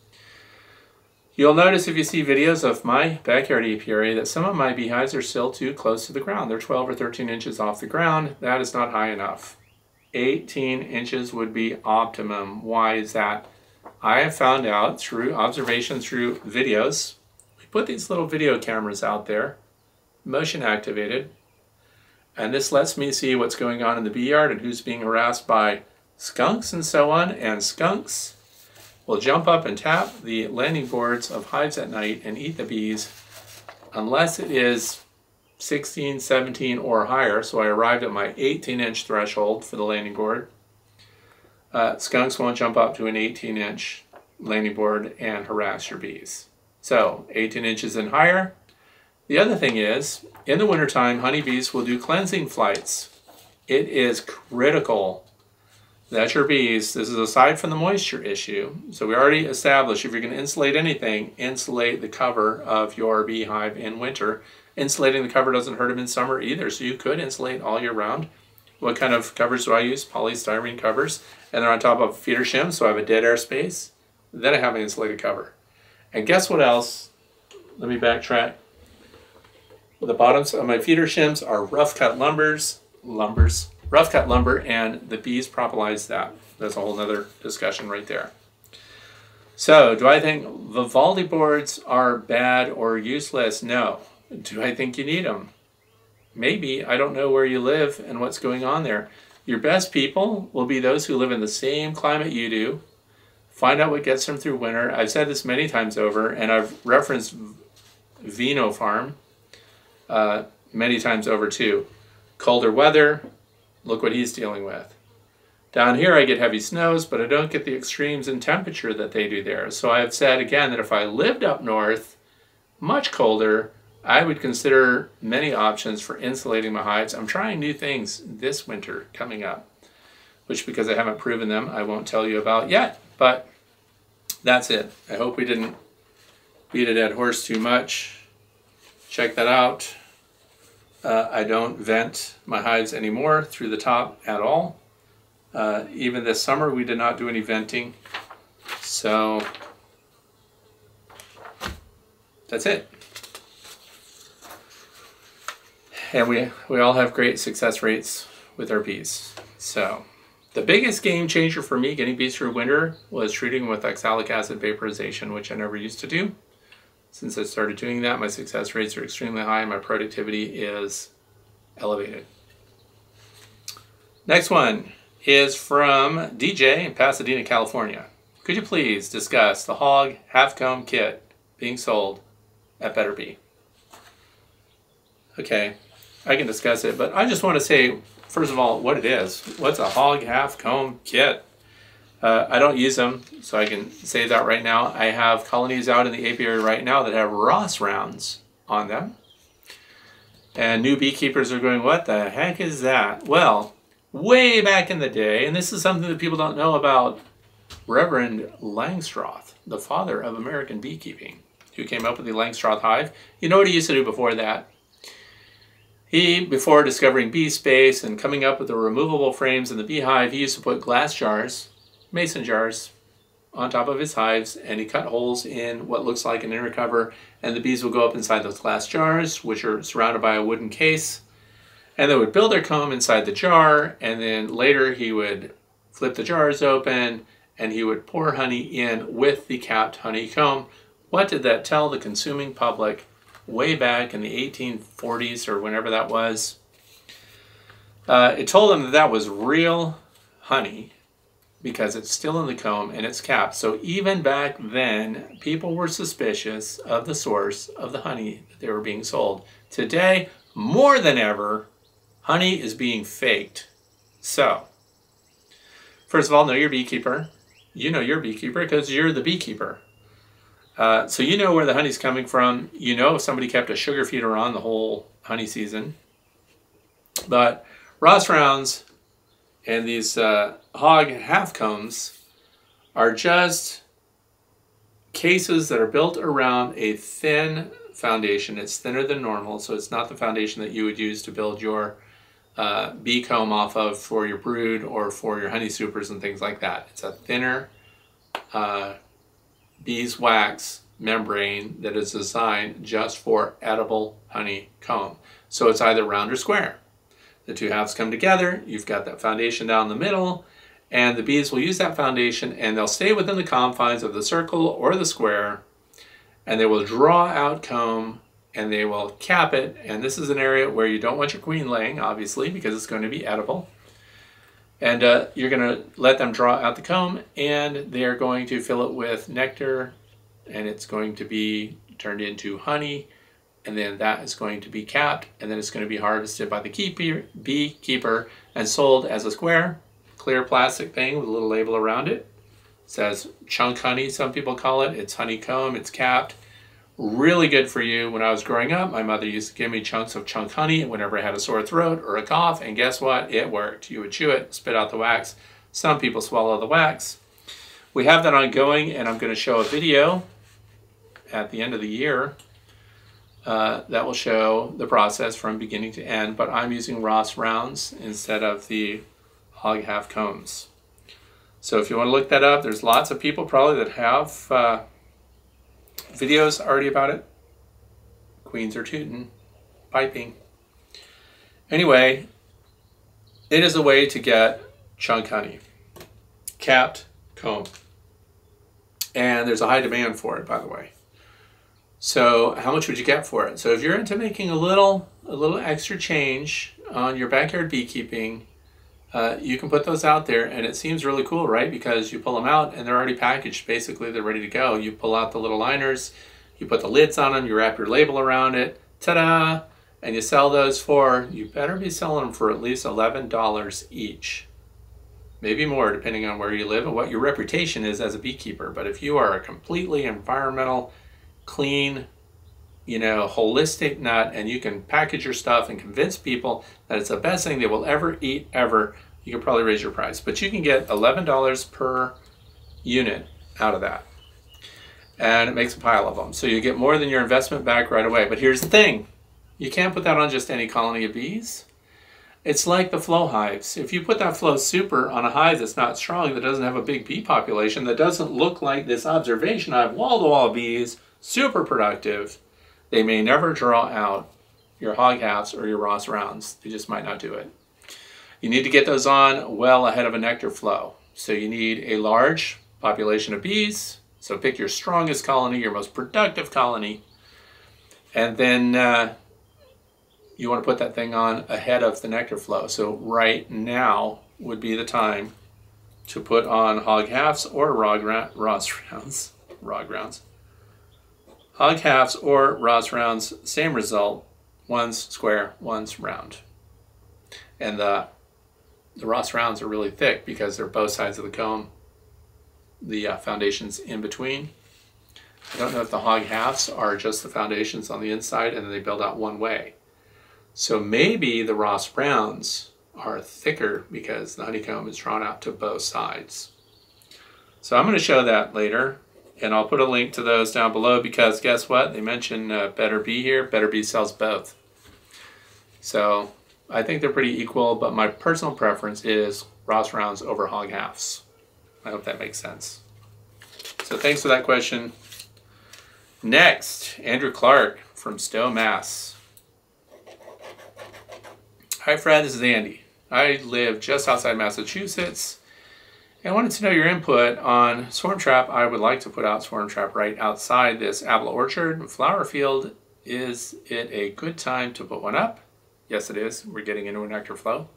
You'll notice if you see videos of my backyard apiary that some of my beehives are still too close to the ground. They're twelve or thirteen inches off the ground. That is not high enough. eighteen inches would be optimum. Why is that? I have found out through observation through videos. We put these little video cameras out there, motion activated, and this lets me see what's going on in the bee yard and who's being harassed by skunks and so on, and skunks will jump up and tap the landing boards of hives at night and eat the bees unless it is sixteen, seventeen or higher. So I arrived at my eighteen inch threshold for the landing board. Uh, skunks won't jump up to an eighteen inch landing board and harass your bees. So eighteen inches and higher. The other thing is, in the wintertime, honeybees will do cleansing flights. It is critical that your bees, this is aside from the moisture issue, so we already established if you're going to insulate anything, insulate the cover of your beehive in winter. Insulating the cover doesn't hurt them in summer either, so you could insulate all year round. What kind of covers do I use? Polystyrene covers, and they're on top of feeder shims, so I have a dead air space. Then I have an insulated cover. And guess what else? Let me backtrack. The bottoms of my feeder shims are rough cut lumbers, lumbers, rough cut lumber, and the bees propolize that. That's a whole other discussion right there. So, do I think Vivaldi boards are bad or useless? No. Do I think you need them? Maybe. I don't know where you live and what's going on there. Your best people will be those who live in the same climate you do. Find out what gets them through winter. I've said this many times over, and I've referenced Vino Farm uh, many times over too. Colder weather, look what he's dealing with. Down here I get heavy snows, but I don't get the extremes in temperature that they do there. So I've said again that if I lived up north, much colder, I would consider many options for insulating my hives. I'm trying new things this winter coming up, which because I haven't proven them, I won't tell you about yet. But that's it. I hope we didn't beat a dead horse too much. Check that out. Uh, I don't vent my hives anymore through the top at all. Uh, even this summer we did not do any venting. So that's it. And we, we all have great success rates with our bees. So the biggest game changer for me getting bees through winter was treating with oxalic acid vaporization, which I never used to do. Since I started doing that, my success rates are extremely high and my productivity is elevated. Next one is from D J in Pasadena, California. Could you please discuss the Hogg Half Comb Kit being sold at BetterBee? Okay, I can discuss it, but I just want to say, first of all, what it is. What's a Hogg Half Comb Kit? Uh, Uh, I don't use them, so I can say that right now. I have colonies out in the apiary right now that have Ross rounds on them. And new beekeepers are going, what the heck is that? Well, way back in the day, and this is something that people don't know about Reverend Langstroth, the father of American beekeeping, who came up with the Langstroth hive. You know what he used to do before that? He, before discovering bee space and coming up with the removable frames in the beehive, he used to put glass jars, mason jars, on top of his hives, and he cut holes in what looks like an inner cover, and the bees will go up inside those glass jars, which are surrounded by a wooden case, and they would build their comb inside the jar, and then later he would flip the jars open, and he would pour honey in with the capped honeycomb. What did that tell the consuming public way back in the eighteen forties or whenever that was? Uh, it told them that that was real honey because it's still in the comb and it's capped. So even back then, people were suspicious of the source of the honey that they were being sold. Today, more than ever, honey is being faked. So, first of all, know your beekeeper. You know your beekeeper because you're the beekeeper. Uh, so you know where the honey's coming from. You know if somebody kept a sugar feeder on the whole honey season. But Ross rounds and these uh, Hogg Half Combs are just cases that are built around a thin foundation. It's thinner than normal, so it's not the foundation that you would use to build your uh, bee comb off of for your brood or for your honey supers and things like that. It's a thinner uh, beeswax membrane that is designed just for edible honeycomb. So it's either round or square. The two halves come together, you've got that foundation down the middle, and the bees will use that foundation and they'll stay within the confines of the circle or the square, and they will draw out comb and they will cap it. And this is an area where you don't want your queen laying, obviously, because it's going to be edible. And uh, you're going to let them draw out the comb, and they're going to fill it with nectar, and it's going to be turned into honey, and then that is going to be capped, and then it's going to be harvested by the keeper, beekeeper and sold as a square, clear plastic thing with a little label around it. It says chunk honey, some people call it. It's honeycomb, it's capped. Really good for you. When I was growing up, my mother used to give me chunks of chunk honey whenever I had a sore throat or a cough, and guess what? It worked. You would chew it, spit out the wax. Some people swallow the wax. We have that ongoing, and I'm going to show a video at the end of the year uh, that will show the process from beginning to end, but I'm using Ross rounds instead of the Hogg Half Combs. So if you want to look that up, there's lots of people probably that have uh, videos already about it. Queens are tooting, piping. Anyway, it is a way to get chunk honey, capped comb. And there's a high demand for it, by the way. So how much would you get for it? So if you're into making a little, a little extra change on your backyard beekeeping, uh, you can put those out there, and it seems really cool, right? Because you pull them out and they're already packaged. Basically, they're ready to go. You pull out the little liners, you put the lids on them, you wrap your label around it, ta-da! And you sell those for, you better be selling them for at least eleven dollars each. Maybe more, depending on where you live and what your reputation is as a beekeeper. But if you are a completely environmental, clean, you know, holistic nut, and you can package your stuff and convince people that it's the best thing they will ever eat ever, you can probably raise your price. But you can get eleven dollars per unit out of that. And it makes a pile of them. So you get more than your investment back right away. But here's the thing. You can't put that on just any colony of bees. It's like the flow hives. If you put that flow super on a hive that's not strong, that doesn't have a big bee population, that doesn't look like this observation hive, wall-to-wall bees, super productive, they may never draw out your Hogg Halves or your Ross rounds. They just might not do it. You need to get those on well ahead of a nectar flow. So you need a large population of bees. So pick your strongest colony, your most productive colony, and then uh, you want to put that thing on ahead of the nectar flow. So right now would be the time to put on Hogg Halves or Ross rounds. Rog rounds. Hogg Halves or Ross rounds, same result. One's square, one's round. And the, the Ross rounds are really thick because they're both sides of the comb the uh, foundations in between. I don't know if the Hogg Halves are just the foundations on the inside and then they build out one way. So maybe the Ross Browns are thicker because the honeycomb is drawn out to both sides. So I'm going to show that later, and I'll put a link to those down below because guess what? They mention uh, BetterBee here. BetterBee sells both. So I think they're pretty equal, but my personal preference is Ross Browns over Hogg Halves. I hope that makes sense. So thanks for that question. Next, Andrew Clark from Stowe, Mass. Hi Fred, this is Andy. I live just outside Massachusetts and I wanted to know your input on swarm trap. I would like to put out swarm trap right outside this apple orchard and flower field. Is it a good time to put one up? Yes, it is. We're getting into a nectar flow.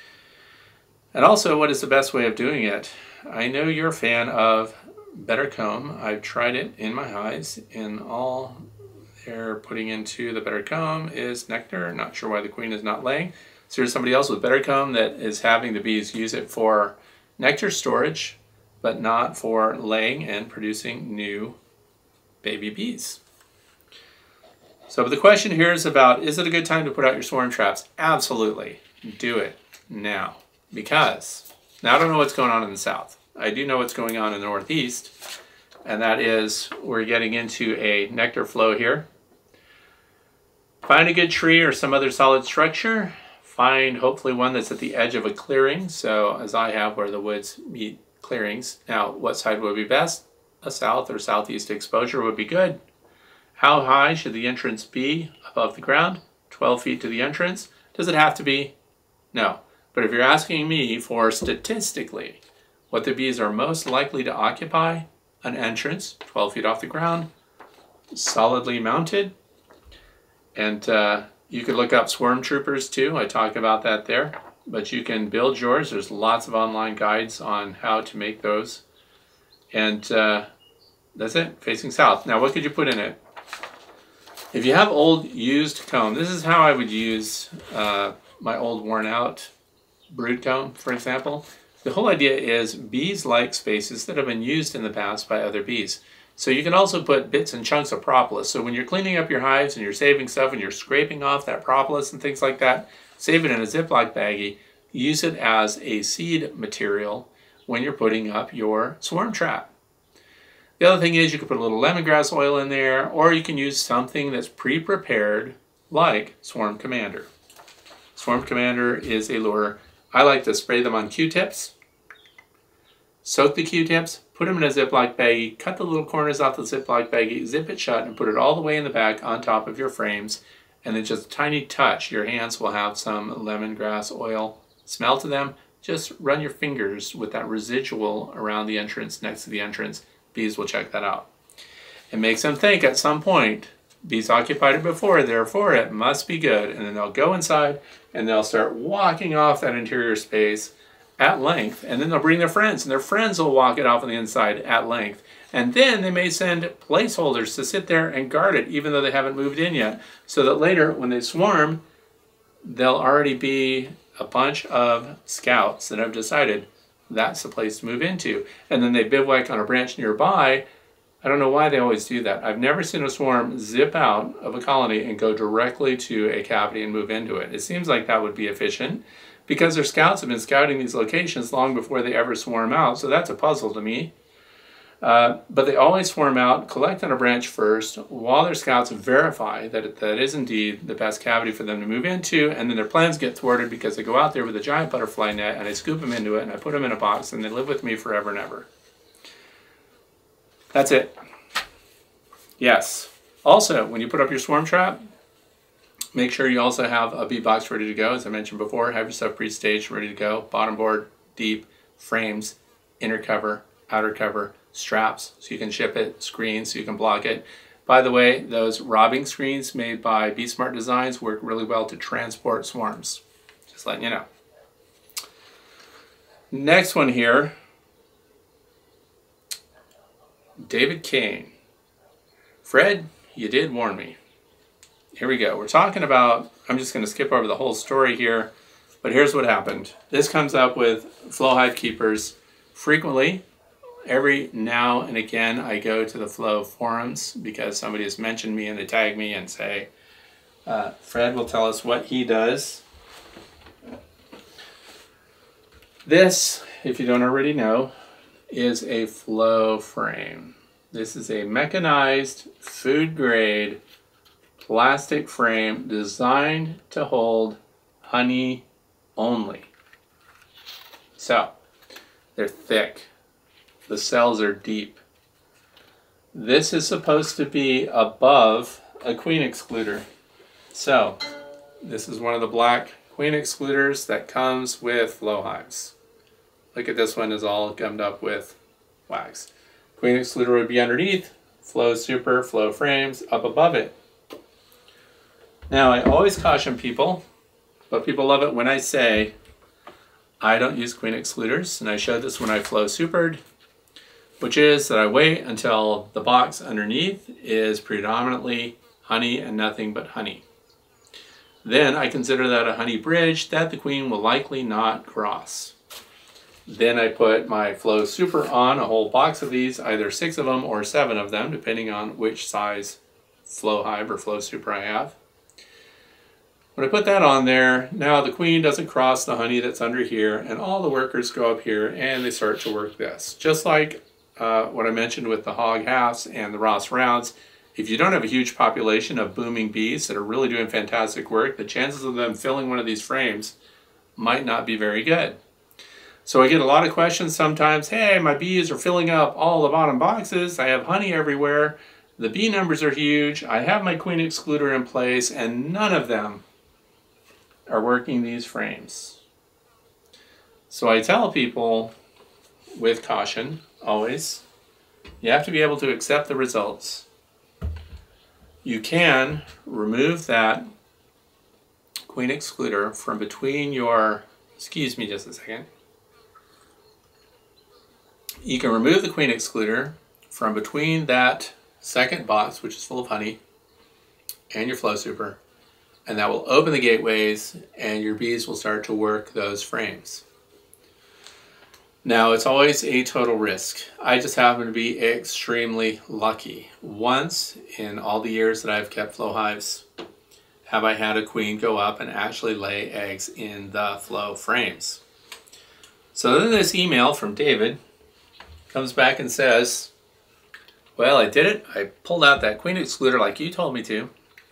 And also, what is the best way of doing it? I know you're a fan of Better Comb. I've tried it in my hives, and all they're putting into the Better Comb is nectar. Not sure why the queen is not laying. So there's somebody else with Better Comb that is having the bees use it for nectar storage, but not for laying and producing new baby bees. So the question here is about, is it a good time to put out your swarm traps? Absolutely. Do it now. Because, now I don't know what's going on in the south. I do know what's going on in the northeast, and that is we're getting into a nectar flow here. Find a good tree or some other solid structure. Find hopefully one that's at the edge of a clearing, so as I have where the woods meet clearings. Now, what side would be best? A south or southeast exposure would be good. How high should the entrance be above the ground? twelve feet to the entrance. Does it have to be? No. But if you're asking me for statistically what the bees are most likely to occupy, an entrance twelve feet off the ground, solidly mounted, and uh, you could look up swarm troopers too. I talk about that there, but you can build yours. There's lots of online guides on how to make those, and uh, that's it, facing south. Now what could you put in it? If you have old used comb, this is how I would use uh, my old worn out brood comb, for example. The whole idea is bees like spaces that have been used in the past by other bees. So you can also put bits and chunks of propolis. So when you're cleaning up your hives and you're saving stuff and you're scraping off that propolis and things like that, save it in a Ziploc baggie. Use it as a seed material when you're putting up your swarm trap. The other thing is you can put a little lemongrass oil in there, or you can use something that's pre-prepared like Swarm Commander. Swarm Commander is a lure. I like to spray them on Q-tips. Soak the Q-tips, put them in a Ziploc baggie, cut the little corners off the Ziploc baggie, zip it shut, and put it all the way in the back on top of your frames. And then just a tiny touch, your hands will have some lemongrass oil smell to them. Just run your fingers with that residual around the entrance, next to the entrance. Bees will check that out. It makes them think at some point, bees occupied it before, therefore it must be good. And then they'll go inside and they'll start walking off that interior space at length, and then they'll bring their friends, and their friends will walk it off on the inside at length. And then they may send placeholders to sit there and guard it, even though they haven't moved in yet, so that later, when they swarm, there'll already be a bunch of scouts that have decided that's the place to move into. And then they bivouac on a branch nearby. I don't know why they always do that. I've never seen a swarm zip out of a colony and go directly to a cavity and move into it. It seems like that would be efficient, because their scouts have been scouting these locations long before they ever swarm out, so that's a puzzle to me. Uh, but they always swarm out, collect on a branch first, while their scouts verify that it, that is indeed the best cavity for them to move into, and then their plans get thwarted because they go out there with a giant butterfly net, and I scoop them into it, and I put them in a box, and they live with me forever and ever. That's it. Yes. Also, when you put up your swarm trap, make sure you also have a bee box ready to go. As I mentioned before, have your stuff pre-staged, ready to go. Bottom board, deep, frames, inner cover, outer cover, straps, so you can ship it, screens, so you can block it. By the way, those robbing screens made by Bee Smart Designs work really well to transport swarms. Just letting you know. Next one here, David Kane. Fred, you did warn me. Here we go. We're talking about, I'm just going to skip over the whole story here, but here's what happened. This comes up with flow hive keepers frequently, every now and again I go to the Flow forums because somebody has mentioned me and they tag me and say, uh, Fred will tell us what he does. This, if you don't already know, is a Flow frame. This is a mechanized, food-grade plastic frame designed to hold honey only. So, they're thick. The cells are deep. This is supposed to be above a queen excluder. So, this is one of the black queen excluders that comes with Flow hives. Look at this one, is all gummed up with wax. Queen excluder would be underneath, Flow Super, Flow frames up above it. Now, I always caution people, but people love it when I say I don't use queen excluders, and I showed this when I Flow Supered, which is that I wait until the box underneath is predominantly honey and nothing but honey. Then I consider that a honey bridge that the queen will likely not cross. Then I put my Flow Super on, a whole box of these, either six of them or seven of them, depending on which size Flow hive or Flow Super I have. When I put that on there, now the queen doesn't cross the honey that's under here, and all the workers go up here and they start to work this. Just like uh, what I mentioned with the Hogg Halves and the Ross Rounds, if you don't have a huge population of booming bees that are really doing fantastic work, the chances of them filling one of these frames might not be very good. So I get a lot of questions sometimes, hey, my bees are filling up all the bottom boxes, I have honey everywhere, the bee numbers are huge, I have my queen excluder in place, and none of them are working these frames. So I tell people, with caution, always, you have to be able to accept the results. You can remove that queen excluder from between your, excuse me just a second, you can remove the queen excluder from between that second box, which is full of honey, and your Flow Super, and that will open the gateways and your bees will start to work those frames. Now, it's always a total risk. I just happen to be extremely lucky. Once in all the years that I've kept Flow hives, have I had a queen go up and actually lay eggs in the Flow frames. So then this email from David comes back and says, well, I did it. I pulled out that queen excluder like you told me to.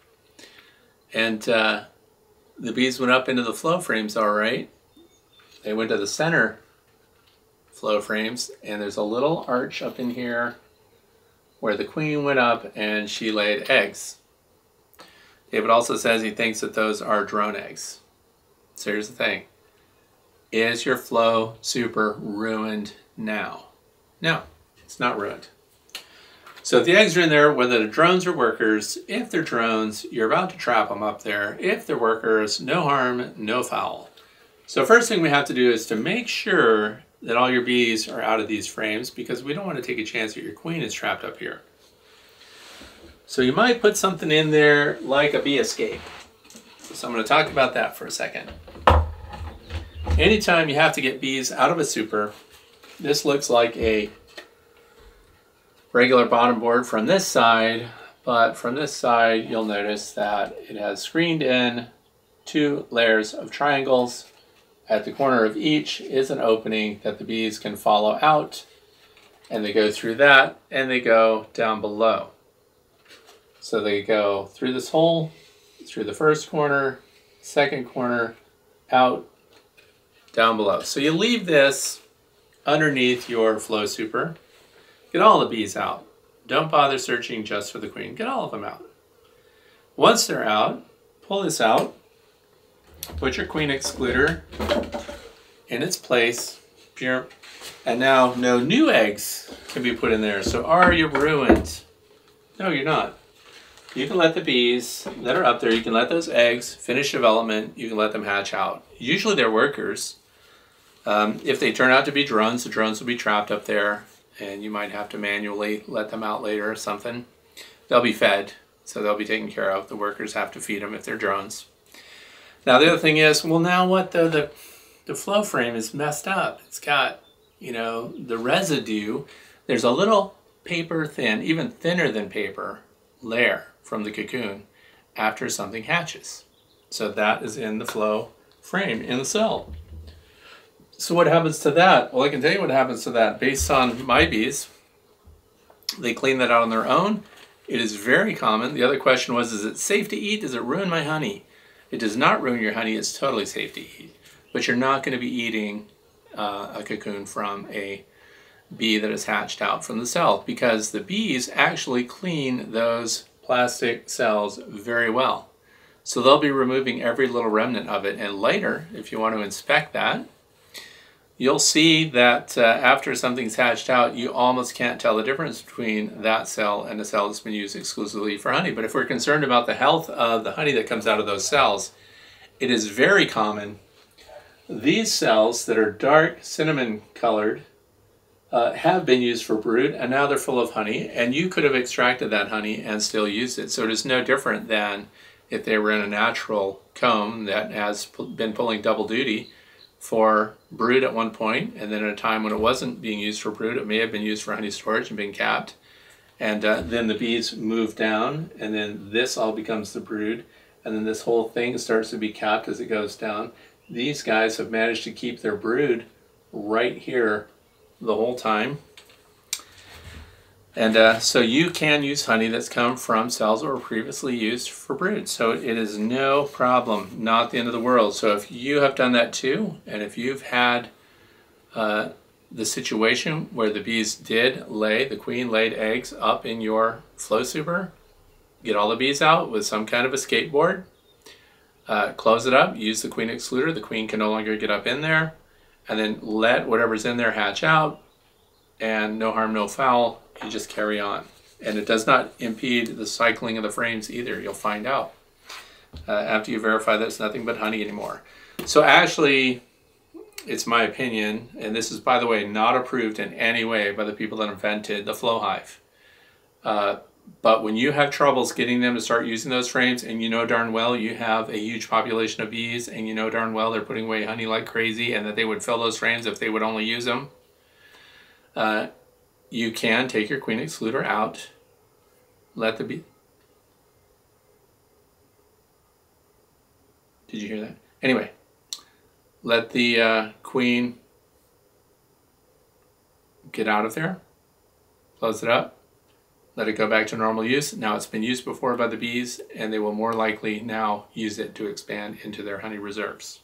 And uh, the bees went up into the Flow frames all right. They went to the center Flow frames, and there's a little arch up in here where the queen went up and she laid eggs. David also says he thinks that those are drone eggs. So here's the thing. Is your Flow Super ruined now? No, it's not ruined. So if the eggs are in there, whether they're drones or workers, if they're drones, you're about to trap them up there. If they're workers, no harm, no foul. So first thing we have to do is to make sure that all your bees are out of these frames, because we don't want to take a chance that your queen is trapped up here. So you might put something in there like a bee escape. So I'm going to talk about that for a second. Anytime you have to get bees out of a super, this looks like a regular bottom board from this side, but from this side you'll notice that it has screened in two layers of triangles. At the corner of each is an opening that the bees can follow out, and they go through that and they go down below. So they go through this hole, through the first corner, second corner, out, down below. So you leave this underneath your Flow Super. Get all the bees out. Don't bother searching just for the queen. Get all of them out. Once they're out, pull this out. Put your queen excluder in its place. Pure. And now no new eggs can be put in there. So are you ruined? No, you're not. You can let the bees that are up there, you can let those eggs finish development. You can let them hatch out. Usually they're workers. Um, if they turn out to be drones, the drones will be trapped up there, and you might have to manually let them out later or something. They'll be fed, so they'll be taken care of. The workers have to feed them if they're drones. Now the other thing is, well now what though? The, the flow frame is messed up. It's got you know, the residue, there's a little paper thin, even thinner than paper, layer from the cocoon after something hatches. So that is in the flow frame in the cell. So what happens to that? Well, I can tell you what happens to that. Based on my bees, they clean that out on their own. It is very common. The other question was, is it safe to eat? Does it ruin my honey? It does not ruin your honey. It's totally safe to eat. But you're not going to be eating uh, a cocoon from a bee that is hatched out from the cell, because the bees actually clean those plastic cells very well. So they'll be removing every little remnant of it. And later, if you want to inspect that, you'll see that uh, after something's hatched out, you almost can't tell the difference between that cell and a cell that's been used exclusively for honey. But if we're concerned about the health of the honey that comes out of those cells, it is very common. These cells that are dark cinnamon colored uh, have been used for brood, and now they're full of honey, and you could have extracted that honey and still used it. So it is no different than if they were in a natural comb that has been pulling double duty for brood at one point, and then at a time when it wasn't being used for brood, it may have been used for honey storage and been capped. And uh, then the bees move down, and then this all becomes the brood, and then this whole thing starts to be capped as it goes down. These guys have managed to keep their brood right here the whole time. And uh, so you can use honey that's come from cells that were previously used for brood. So it is no problem, not the end of the world. So if you have done that too, and if you've had uh, the situation where the bees did lay, the queen laid eggs up in your flow super, get all the bees out with some kind of a skateboard, uh, close it up, use the queen excluder, the queen can no longer get up in there, and then let whatever's in there hatch out, and no harm, no foul. You just carry on. And it does not impede the cycling of the frames either. You'll find out uh, after you verify that it's nothing but honey anymore. So actually, it's my opinion, and this is, by the way, not approved in any way by the people that invented the flow hive. Uh, but when you have troubles getting them to start using those frames, and you know darn well you have a huge population of bees, and you know darn well they're putting away honey like crazy, and that they would fill those frames if they would only use them, uh, you can take your queen excluder out, let the bee... Did you hear that? Anyway, let the uh, queen get out of there, close it up, let it go back to normal use. Now it's been used before by the bees, and they will more likely now use it to expand into their honey reserves.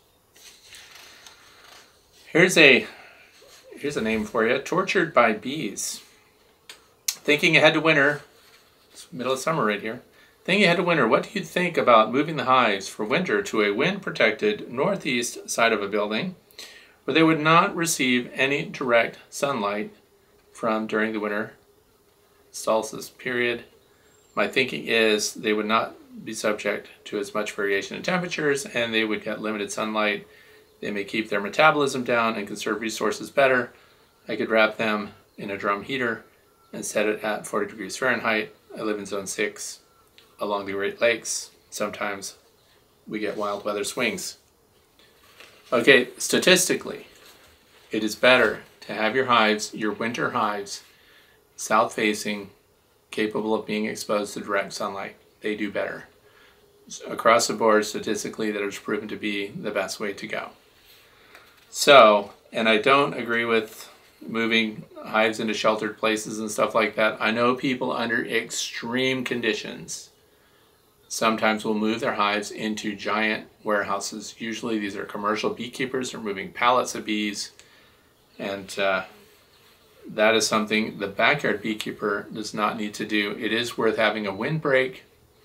Here's a Here's a name for you, Tortured by Bees. Thinking ahead to winter, it's middle of summer right here. Thinking ahead to winter, what do you think about moving the hives for winter to a wind-protected northeast side of a building where they would not receive any direct sunlight from during the winter solstice period? My thinking is they would not be subject to as much variation in temperatures, and they would get limited sunlight. They may keep their metabolism down and conserve resources better. I could wrap them in a drum heater and set it at forty degrees Fahrenheit. I live in zone six along the Great Lakes. Sometimes we get wild weather swings. Okay, statistically, it is better to have your hives, your winter hives, south-facing, capable of being exposed to direct sunlight. They do better. Across the board, statistically, that is proven to be the best way to go. So, and I don't agree with moving hives into sheltered places and stuff like that. I know people under extreme conditions sometimes will move their hives into giant warehouses. Usually these are commercial beekeepers who are moving pallets of bees, and uh, that is something the backyard beekeeper does not need to do. It is worth having a windbreak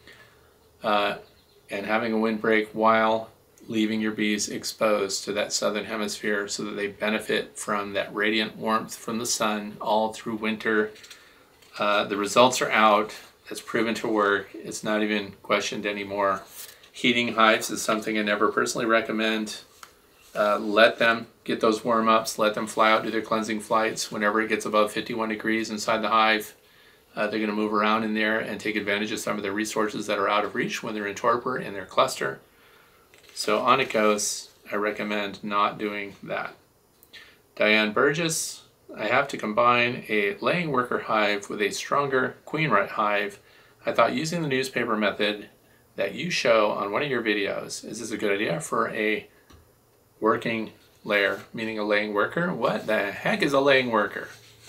uh, and having a windbreak while leaving your bees exposed to that southern hemisphere so that they benefit from that radiant warmth from the sun all through winter. Uh, the results are out. It's proven to work. It's not even questioned anymore. Heating hives is something I never personally recommend. Uh, let them get those warm-ups. Let them fly out, do their cleansing flights. Whenever it gets above fifty-one degrees inside the hive, uh, they're going to move around in there and take advantage of some of the resources that are out of reach when they're in torpor in their cluster. So on it goes. I recommend not doing that. Diane Burgess, I have to combine a laying worker hive with a stronger queen hive. I thought using the newspaper method that you show on one of your videos, is this a good idea for a working layer, meaning a laying worker? What the heck is a laying worker?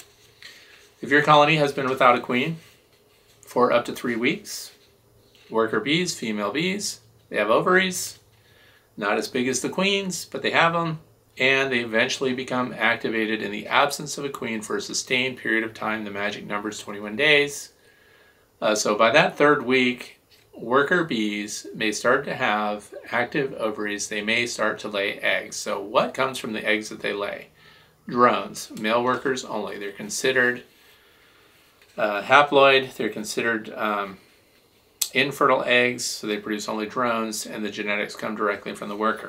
If your colony has been without a queen for up to three weeks, worker bees, female bees, they have ovaries, not as big as the queens, but they have them, and they eventually become activated in the absence of a queen for a sustained period of time. The magic number is twenty-one days. Uh, so by that third week, worker bees may start to have active ovaries. They may start to lay eggs. So what comes from the eggs that they lay? Drones, male workers only. They're considered uh, haploid. They're considered um, infertile eggs, so they produce only drones, and the genetics come directly from the worker.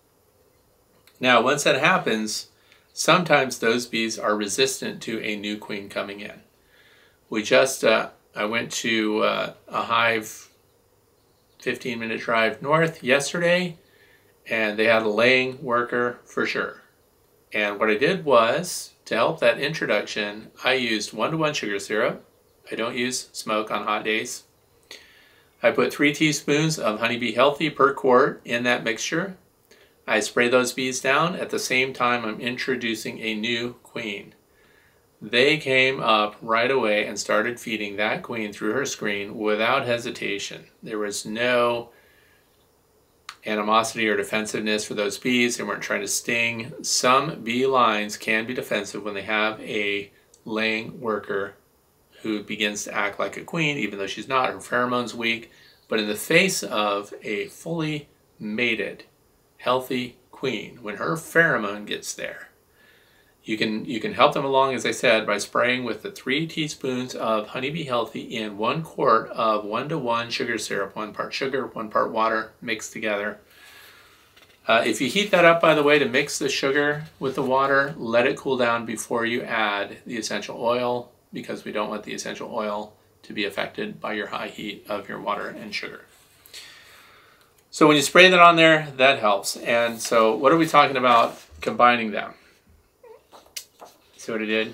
Now, once that happens, sometimes those bees are resistant to a new queen coming in. We just, uh, I went to uh, a hive fifteen minute drive north yesterday, and they had a laying worker for sure. And what I did was, to help that introduction, I used one to one sugar syrup. I don't use smoke on hot days. I put three teaspoons of Honeybee Healthy per quart in that mixture. I spray those bees down at the same time I'm introducing a new queen. They came up right away and started feeding that queen through her screen without hesitation. There was no animosity or defensiveness for those bees. They weren't trying to sting. Some bee lines can be defensive when they have a laying worker who begins to act like a queen, even though she's not. Her pheromone's weak. But in the face of a fully mated, healthy queen, when her pheromone gets there, you can you can help them along, as I said, by spraying with the three teaspoons of Honeybee Healthy in one quart of one to one sugar syrup, one part sugar, one part water, mixed together. Uh, if you heat that up, by the way, to mix the sugar with the water, let it cool down before you add the essential oil, because we don't want the essential oil to be affected by your high heat of your water and sugar. So when you spray that on there, that helps. And so what are we talking about combining them? See what I did?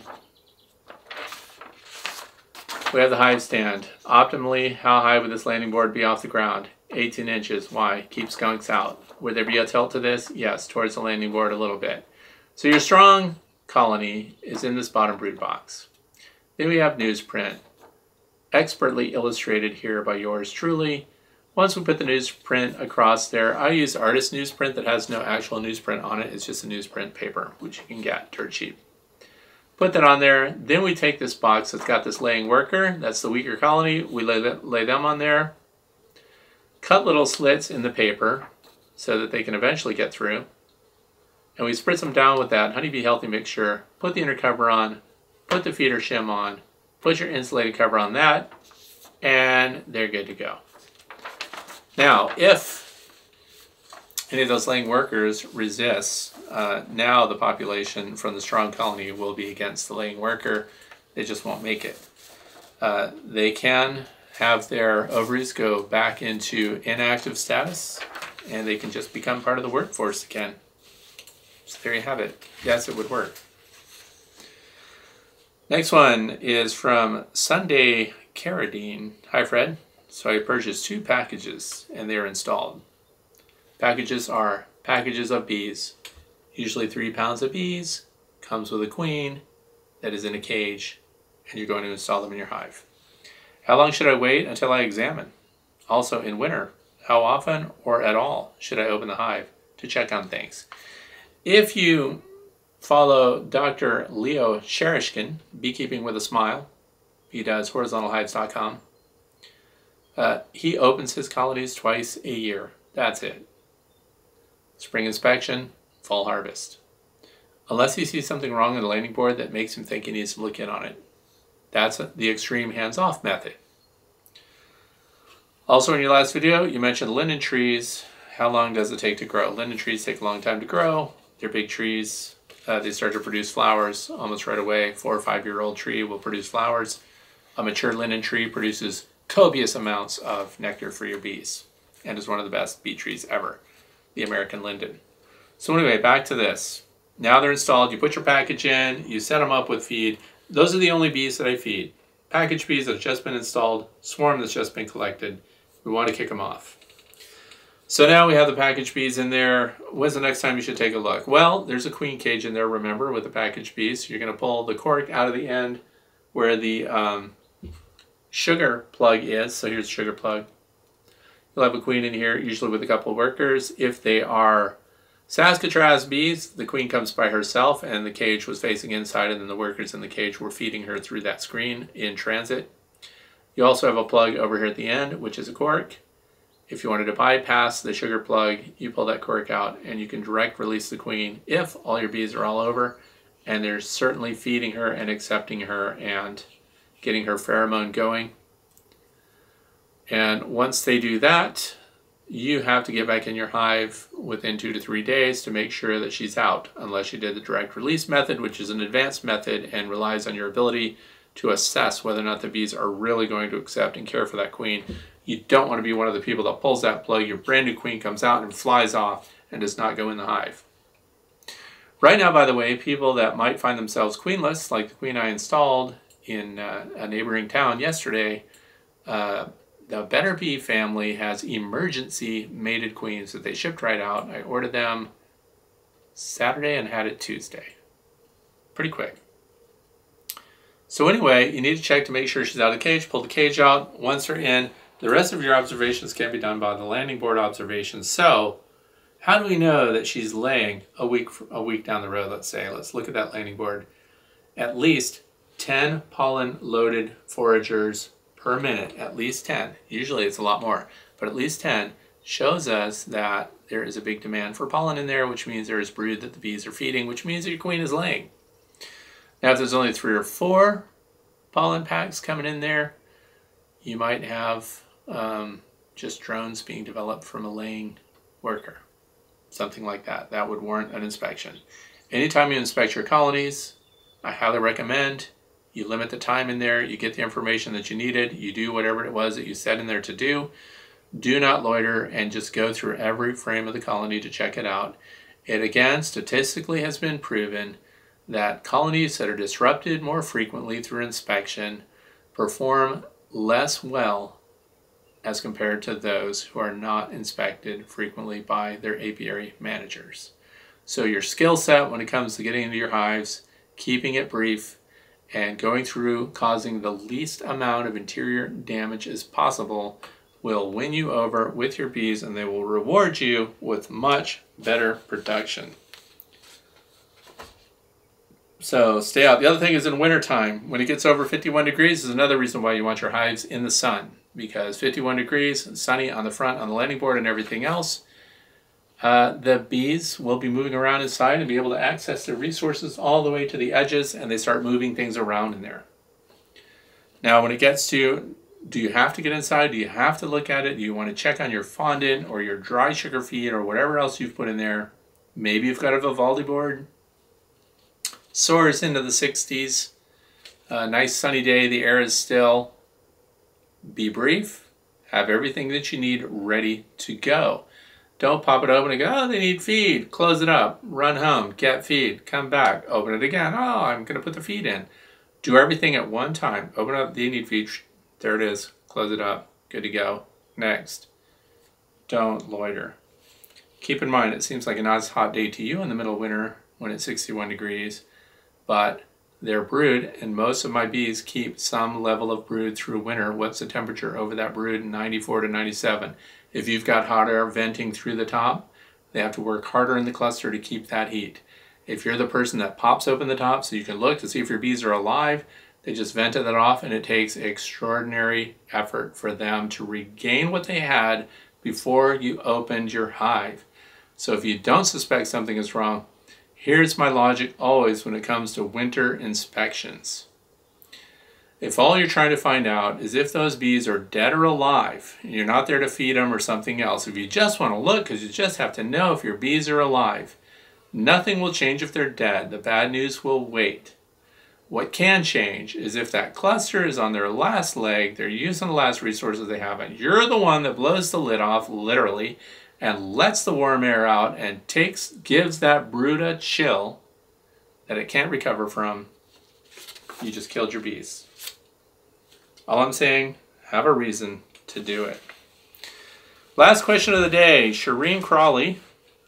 We have the hive stand. Optimally, how high would this landing board be off the ground? eighteen inches. Why? Keep skunks out. Would there be a tilt to this? Yes, towards the landing board a little bit. So your strong colony is in this bottom brood box. Then we have newsprint. Expertly illustrated here by yours truly. Once we put the newsprint across there, I use artist newsprint that has no actual newsprint on it. It's just a newsprint paper, which you can get dirt cheap. Put that on there. Then we take this box that's got this laying worker. That's the weaker colony. We lay, that, lay them on there. Cut little slits in the paper so that they can eventually get through. And we spritz them down with that Honeybee Healthy mixture. Put the inner cover on. Put the feeder shim on. Put your insulated cover on that. And they're good to go. Now, if any of those laying workers resist, uh, now the population from the strong colony will be against the laying worker. They just won't make it. Uh, they can have their ovaries go back into inactive status, and they can just become part of the workforce again. So there you have it. Yes, it would work. Next one is from Sunday Carradine. Hi, Fred. So I purchased two packages and they are installed. Packages are packages of bees, usually three pounds of bees, comes with a queen that is in a cage, and you're going to install them in your hive. How long should I wait until I examine? Also in winter, how often or at all should I open the hive to check on things? If you follow Doctor Leo Sherishkin, Beekeeping with a Smile, he does horizontal hives dot com. Uh, he opens his colonies twice a year. That's it. Spring inspection, fall harvest. Unless he sees something wrong in the landing board that makes him think he needs to look in on it. That's the extreme hands-off method. Also in your last video, you mentioned linden trees. How long does it take to grow? Linden trees take a long time to grow. They're big trees. Uh, they start to produce flowers almost right away. Four or five year old tree will produce flowers. A mature linden tree produces copious amounts of nectar for your bees and is one of the best bee trees ever, the American linden. So anyway, back to this. Now they're installed, you put your package in, you set them up with feed. Those are the only bees that I feed. Package bees that have just been installed, swarm that's just been collected. We want to kick them off. So now we have the package bees in there. When's the next time you should take a look? Well, there's a queen cage in there, remember, with the package bees. So you're going to pull the cork out of the end where the um, sugar plug is. So here's the sugar plug. You'll have a queen in here, usually with a couple of workers. If they are Saskatraz bees, the queen comes by herself and the cage was facing inside, and then the workers in the cage were feeding her through that screen in transit. You also have a plug over here at the end, which is a cork. If you wanted to bypass the sugar plug, you pull that cork out and you can direct release the queen if all your bees are all over and they're certainly feeding her and accepting her and getting her pheromone going. And once they do that, you have to get back in your hive within two to three days to make sure that she's out, unless you did the direct release method, which is an advanced method and relies on your ability to assess whether or not the bees are really going to accept and care for that queen. You don't want to be one of the people that pulls that plug, your brand new queen comes out and flies off and does not go in the hive. Right now, by the way, people that might find themselves queenless, like the queen I installed in uh, a neighboring town yesterday, uh, the BetterBee family has emergency mated queens that they shipped right out. I ordered them Saturday and had it Tuesday. Pretty quick. So anyway, you need to check to make sure she's out of the cage. Pull the cage out. Once they're in, the rest of your observations can be done by the landing board observations. So how do we know that she's laying a week, a week down the road, let's say? Let's look at that landing board. At least ten pollen-loaded foragers per minute, at least ten. Usually it's a lot more, but at least ten shows us that there is a big demand for pollen in there, which means there is brood that the bees are feeding, which means that your queen is laying. Now, if there's only three or four pollen packs coming in there, you might have um, just drones being developed from a laying worker. Something like that. That would warrant an inspection. Anytime you inspect your colonies, I highly recommend you limit the time in there, you get the information that you needed, you do whatever it was that you set in there to do. Do not loiter and just go through every frame of the colony to check it out. It again, statistically has been proven that colonies that are disrupted more frequently through inspection perform less well as compared to those who are not inspected frequently by their apiary managers. So your skill set when it comes to getting into your hives, keeping it brief, and going through causing the least amount of interior damage as possible will win you over with your bees, and they will reward you with much better production. So stay out. The other thing is in wintertime, when it gets over fifty-one degrees is another reason why you want your hives in the sun, because fifty-one degrees, sunny on the front, on the landing board and everything else, uh, the bees will be moving around inside and be able to access their resources all the way to the edges, and they start moving things around in there. Now when it gets to, do you have to get inside? Do you have to look at it? Do you want to check on your fondant or your dry sugar feed or whatever else you've put in there? Maybe you've got a Vivaldi board. Soars into the sixties. A nice sunny day, the air is still. Be brief. Have everything that you need ready to go. Don't pop it open and go, oh, they need feed. Close it up. Run home. Get feed. Come back. Open it again. Oh, I'm going to put the feed in. Do everything at one time. Open up. They need feed. There it is. Close it up. Good to go. Next. Don't loiter. Keep in mind, it seems like a not as hot day to you in the middle of winter when it's sixty-one degrees, but their brood, and most of my bees keep some level of brood through winter. What's the temperature over that brood? ninety-four to ninety-seven. If you've got hot air venting through the top, they have to work harder in the cluster to keep that heat. If you're the person that pops open the top so you can look to see if your bees are alive, they just vented that off, and it takes extraordinary effort for them to regain what they had before you opened your hive. So if you don't suspect something is wrong, here's my logic always when it comes to winter inspections. If all you're trying to find out is if those bees are dead or alive, and you're not there to feed them or something else, if you just want to look because you just have to know if your bees are alive, nothing will change if they're dead. The bad news will wait. What can change is if that cluster is on their last leg, they're using the last resources they have, and you're the one that blows the lid off, literally, and lets the warm air out and takes, gives that brood a chill, that it can't recover from, you just killed your bees. All I'm saying, have a reason to do it. Last question of the day, Shireen Crawley.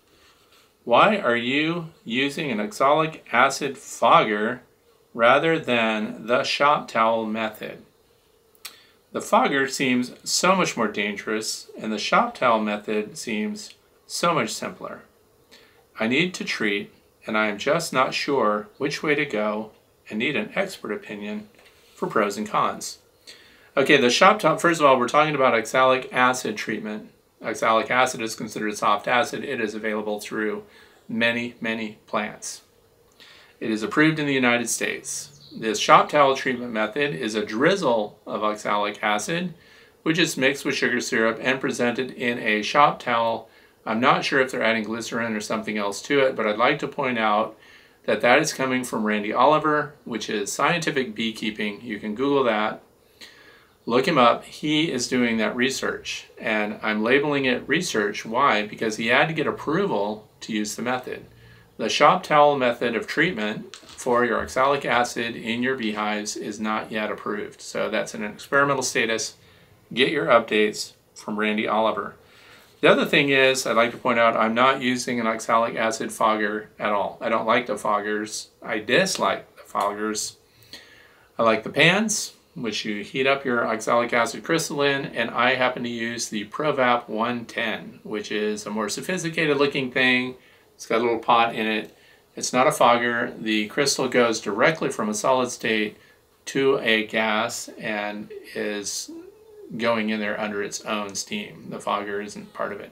Why are you using an oxalic acid fogger rather than the shop towel method? The fogger seems so much more dangerous, and the shop towel method seems so much simpler. I need to treat, and I am just not sure which way to go and need an expert opinion for pros and cons. Okay, the shop towel, first of all, we're talking about oxalic acid treatment. Oxalic acid is considered a soft acid. It is available through many, many plants. It is approved in the United States. This shop towel treatment method is a drizzle of oxalic acid, which is mixed with sugar syrup and presented in a shop towel. I'm not sure if they're adding glycerin or something else to it, but I'd like to point out that that is coming from Randy Oliver, which is Scientific Beekeeping. You can Google that. Look him up. He is doing that research, and I'm labeling it research. Why? Because he had to get approval to use the method. The shop towel method of treatment for your oxalic acid in your beehives is not yet approved. So that's in an experimental status. Get your updates from Randy Oliver. The other thing is, I'd like to point out, I'm not using an oxalic acid fogger at all. I don't like the foggers. I dislike the foggers. I like the pans, which you heat up your oxalic acid crystal in, and I happen to use the ProVap one ten, which is a more sophisticated looking thing. It's got a little pot in it. It's not a fogger. The crystal goes directly from a solid state to a gas and is going in there under its own steam. The fogger isn't part of it.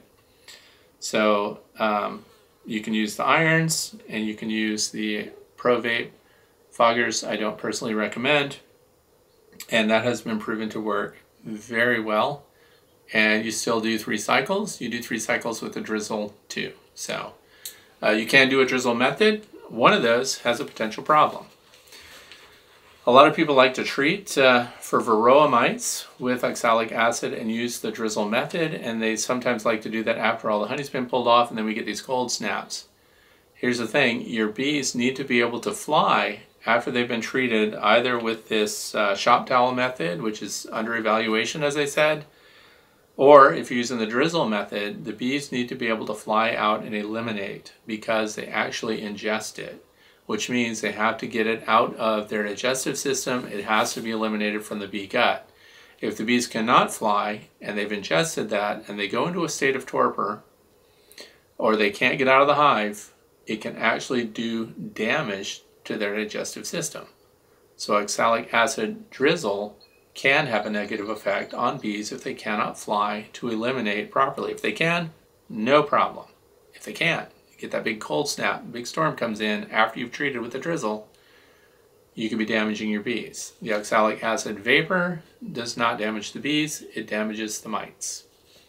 So um, you can use the irons and you can use the ProVape foggers. I don't personally recommend, and that has been proven to work very well. And you still do three cycles. You do three cycles with a drizzle too. So uh, you can do a drizzle method. One of those has a potential problem. A lot of people like to treat uh, for varroa mites with oxalic acid and use the drizzle method, and they sometimes like to do that after all the honey's been pulled off, and then we get these cold snaps. Here's the thing, your bees need to be able to fly after they've been treated either with this uh, shop towel method, which is under evaluation, as I said, or if you're using the drizzle method, the bees need to be able to fly out and eliminate because they actually ingest it, which means they have to get it out of their digestive system. It has to be eliminated from the bee gut. If the bees cannot fly and they've ingested that and they go into a state of torpor, or they can't get out of the hive, it can actually do damage to their digestive system. So oxalic acid drizzle can have a negative effect on bees if they cannot fly to eliminate properly. If they can, no problem. If they can't, you get that big cold snap, big storm comes in after you've treated with the drizzle, you could be damaging your bees. The oxalic acid vapor does not damage the bees, it damages the mites.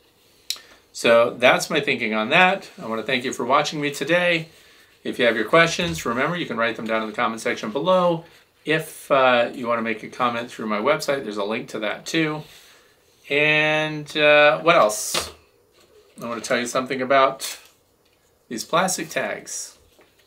So that's my thinking on that. I want to thank you for watching me today. If you have your questions, remember you can write them down in the comment section below. If uh, you want to make a comment through my website, there's a link to that too. And uh, what else? I want to tell you something about these plastic tags.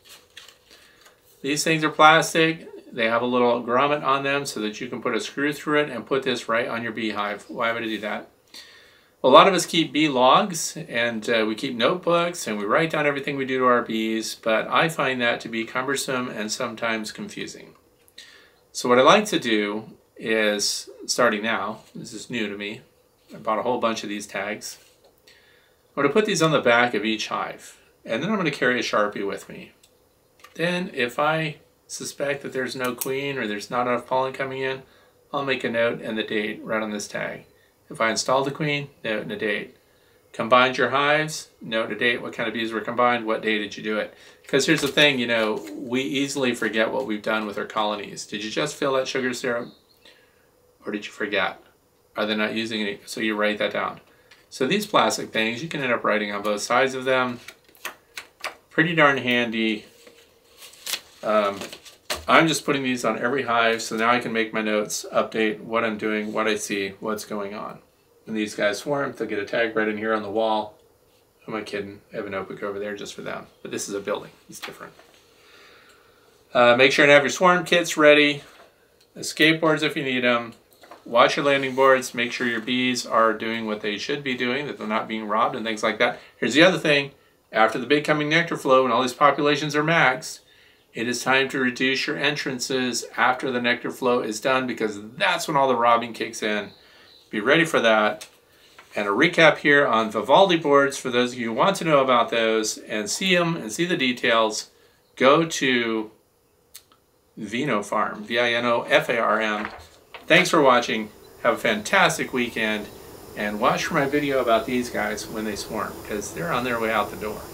These things are plastic. They have a little grommet on them so that you can put a screw through it and put this right on your beehive. Why would I do that? A lot of us keep bee logs, and uh, we keep notebooks, and we write down everything we do to our bees, but I find that to be cumbersome and sometimes confusing. So what I like to do is, starting now, this is new to me, I bought a whole bunch of these tags. I'm going to put these on the back of each hive, and then I'm going to carry a Sharpie with me. Then if I suspect that there's no queen or there's not enough pollen coming in, I'll make a note and the date right on this tag. If I installed the queen, note and a date. Combined your hives, note and a date, what kind of bees were combined, what day did you do it. Because here's the thing, you know, we easily forget what we've done with our colonies. Did you just fill that sugar syrup? Or did you forget? Are they not using it? So you write that down. So these plastic things, you can end up writing on both sides of them. Pretty darn handy. Um, I'm just putting these on every hive, so now I can make my notes, update what I'm doing, what I see, what's going on. When these guys swarm, they'll get a tag right in here on the wall. Who am I kidding? I have a notebook over there just for them. But this is a building. It's different. Uh, make sure to have your swarm kits ready, escape boards if you need them. Watch your landing boards. Make sure your bees are doing what they should be doing, that they're not being robbed and things like that. Here's the other thing. After the big coming nectar flow and all these populations are maxed, it is time to reduce your entrances after the nectar flow is done, because that's when all the robbing kicks in. Be ready for that. And a recap here on Vivaldi boards for those of you who want to know about those and see them and see the details. Go to Vino Farm, V I N O F A R M. Thanks for watching. Have a fantastic weekend. And watch for my video about these guys when they swarm, because they're on their way out the door.